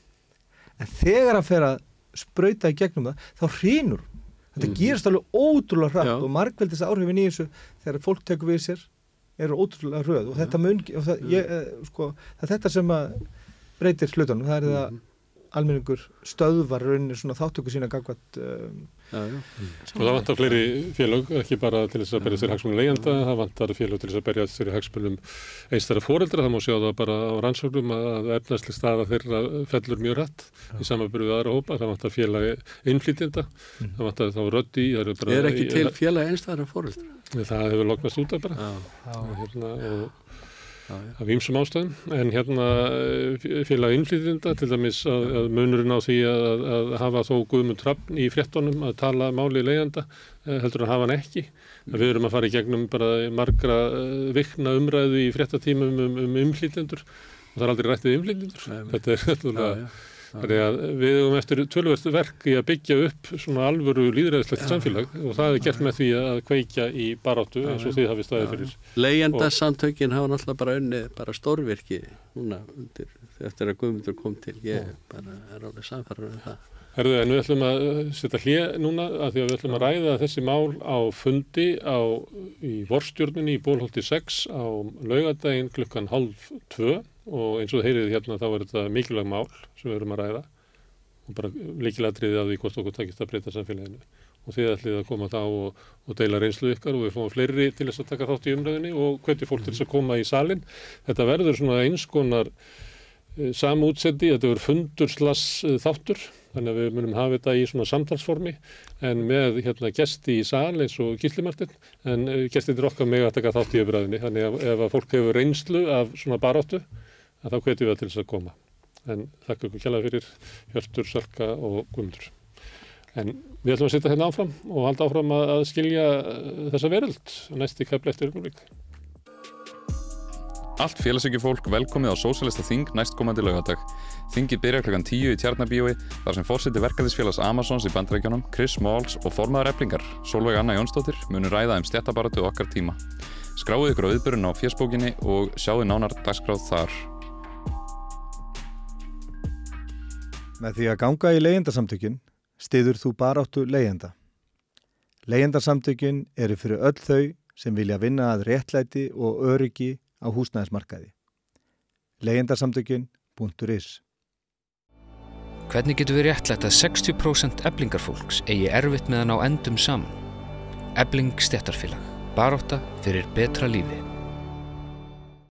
en þegar að fer að sprauta í gegnum það, þá hrynur þetta Mm. gerist alveg ótrúlega hratt Já. og margveldis áhrifin í þessu þegar fólk tekur við sér eru ótrúlega hröð og þetta mun, og það, ég, eh, sko, það er þetta sem að breytir hlutunum, það er það Mhm. almenningur stöðvar rauninni svona þáttöku sína gagvat um, Já, já. Og það vantar fleiri félög, ekki bara til þess að berja sér hagsmunum leigjenda, það vantar félög til þess að berja sér hagsmunum einstæðra foreldra, það má sjá það bara á rannsóknum að efnaðslega staða þeirra fellur mjög rætt í samanburði við aðra hópa, það vantar félagi innflytjenda, Mhm. það vantar þá röddi, það eru bara... Er ekki til félagi einstæðra foreldra? Það hefur loknast út af bara, Já, og hérna, og já, já. af ýmsum ástæðum, en hérna félag innflytjenda, til dæmis að, að munurinn á því að, að hafa þó Guðmund Hrafn í fréttunum að tala máli leigjanda, heldur að hafa hann ekki. Við erum að fara í gegnum bara margra vikna umræðu í fréttatímum um, um innflytjendur og það er aldrei rætt við innflytjendur. Þetta er Já, já. Þannig að við höfum eftir töluvert verk í að byggja upp svona alvöru lýðræðislegt samfélag og það er gert með því að kveikja í baráttu eins og þið hafið staðið fyrir. Leigjendasamtökin hafa náttúrulega bara unnið bara stórvirki núna undir, eftir að Guðmundur kom til. Ég bara er alveg samfærður um það. Herðu, en við ætlum að setja hlé núna að því að við ætlum að ræða þessi mál á fundi á, í vorstjórninni í Bólholti sex á laugardaginn klukkan hálf tvö og eins og þið heyrið hérna þá er þetta mikilvæg mál sem við erum að ræða og bara lykilatriði að því hvort okkur takist að breyta samfélaginu og þið ætlið að koma þá og, og deila reynslu ykkar og við fáum fleiri til þess að taka þátt í umræðinni og hvetja fólk til þess að koma í salinn. Þetta verður svona eins konar samútsetti, þetta verður fundur slags þáttur, þannig að við munum hafa þetta í svona samtalsformi en með hérna gesti í sal eins og Gísli Marteinn, en gestirnir okkar mega að taka þátt í umræðinni, þannig að ef að fólk hefur reynslu af svona baráttu, að þá hvetjum við til þess að koma. En þakka ykkur kærlega fyrir Hjörtur, Sölka og Guðmundur. En við ætlum að sitja hérna áfram og halda áfram að, að skilja þessa veröld næsti kafli eftir augnablik. Allt félagshyggjufólk velkomið á Sósíalista þing næstkomandi laugardag. Þingið byrjar klukkan tíu í Tjarnarbíói þar sem forseti verkalýðsfélags Amazons í Bandaríkjunum, Chris Smalls og formaður Eflingar, Sólveig Anna Jónsdóttir, munu ræða um stéttabaráttu okkar tíma. Skráið ykkur á viðburðinn á fésbókinni og sjáðu nánar dagskráð þar. Með því að ganga í leigjendasamtökin styður þú baráttu leigjenda. Leigjendasamtökin eru fyrir öll þau sem vilja vinna að réttlæti og öryggi á húsnæðismarkaði. leigjendasamtökin punktur is. Hvernig getur við réttlætt að sextíu prósent Eflingarfólks eigi erfitt með að ná endum saman? Efling stéttarfélag. Barátta fyrir betra lífi.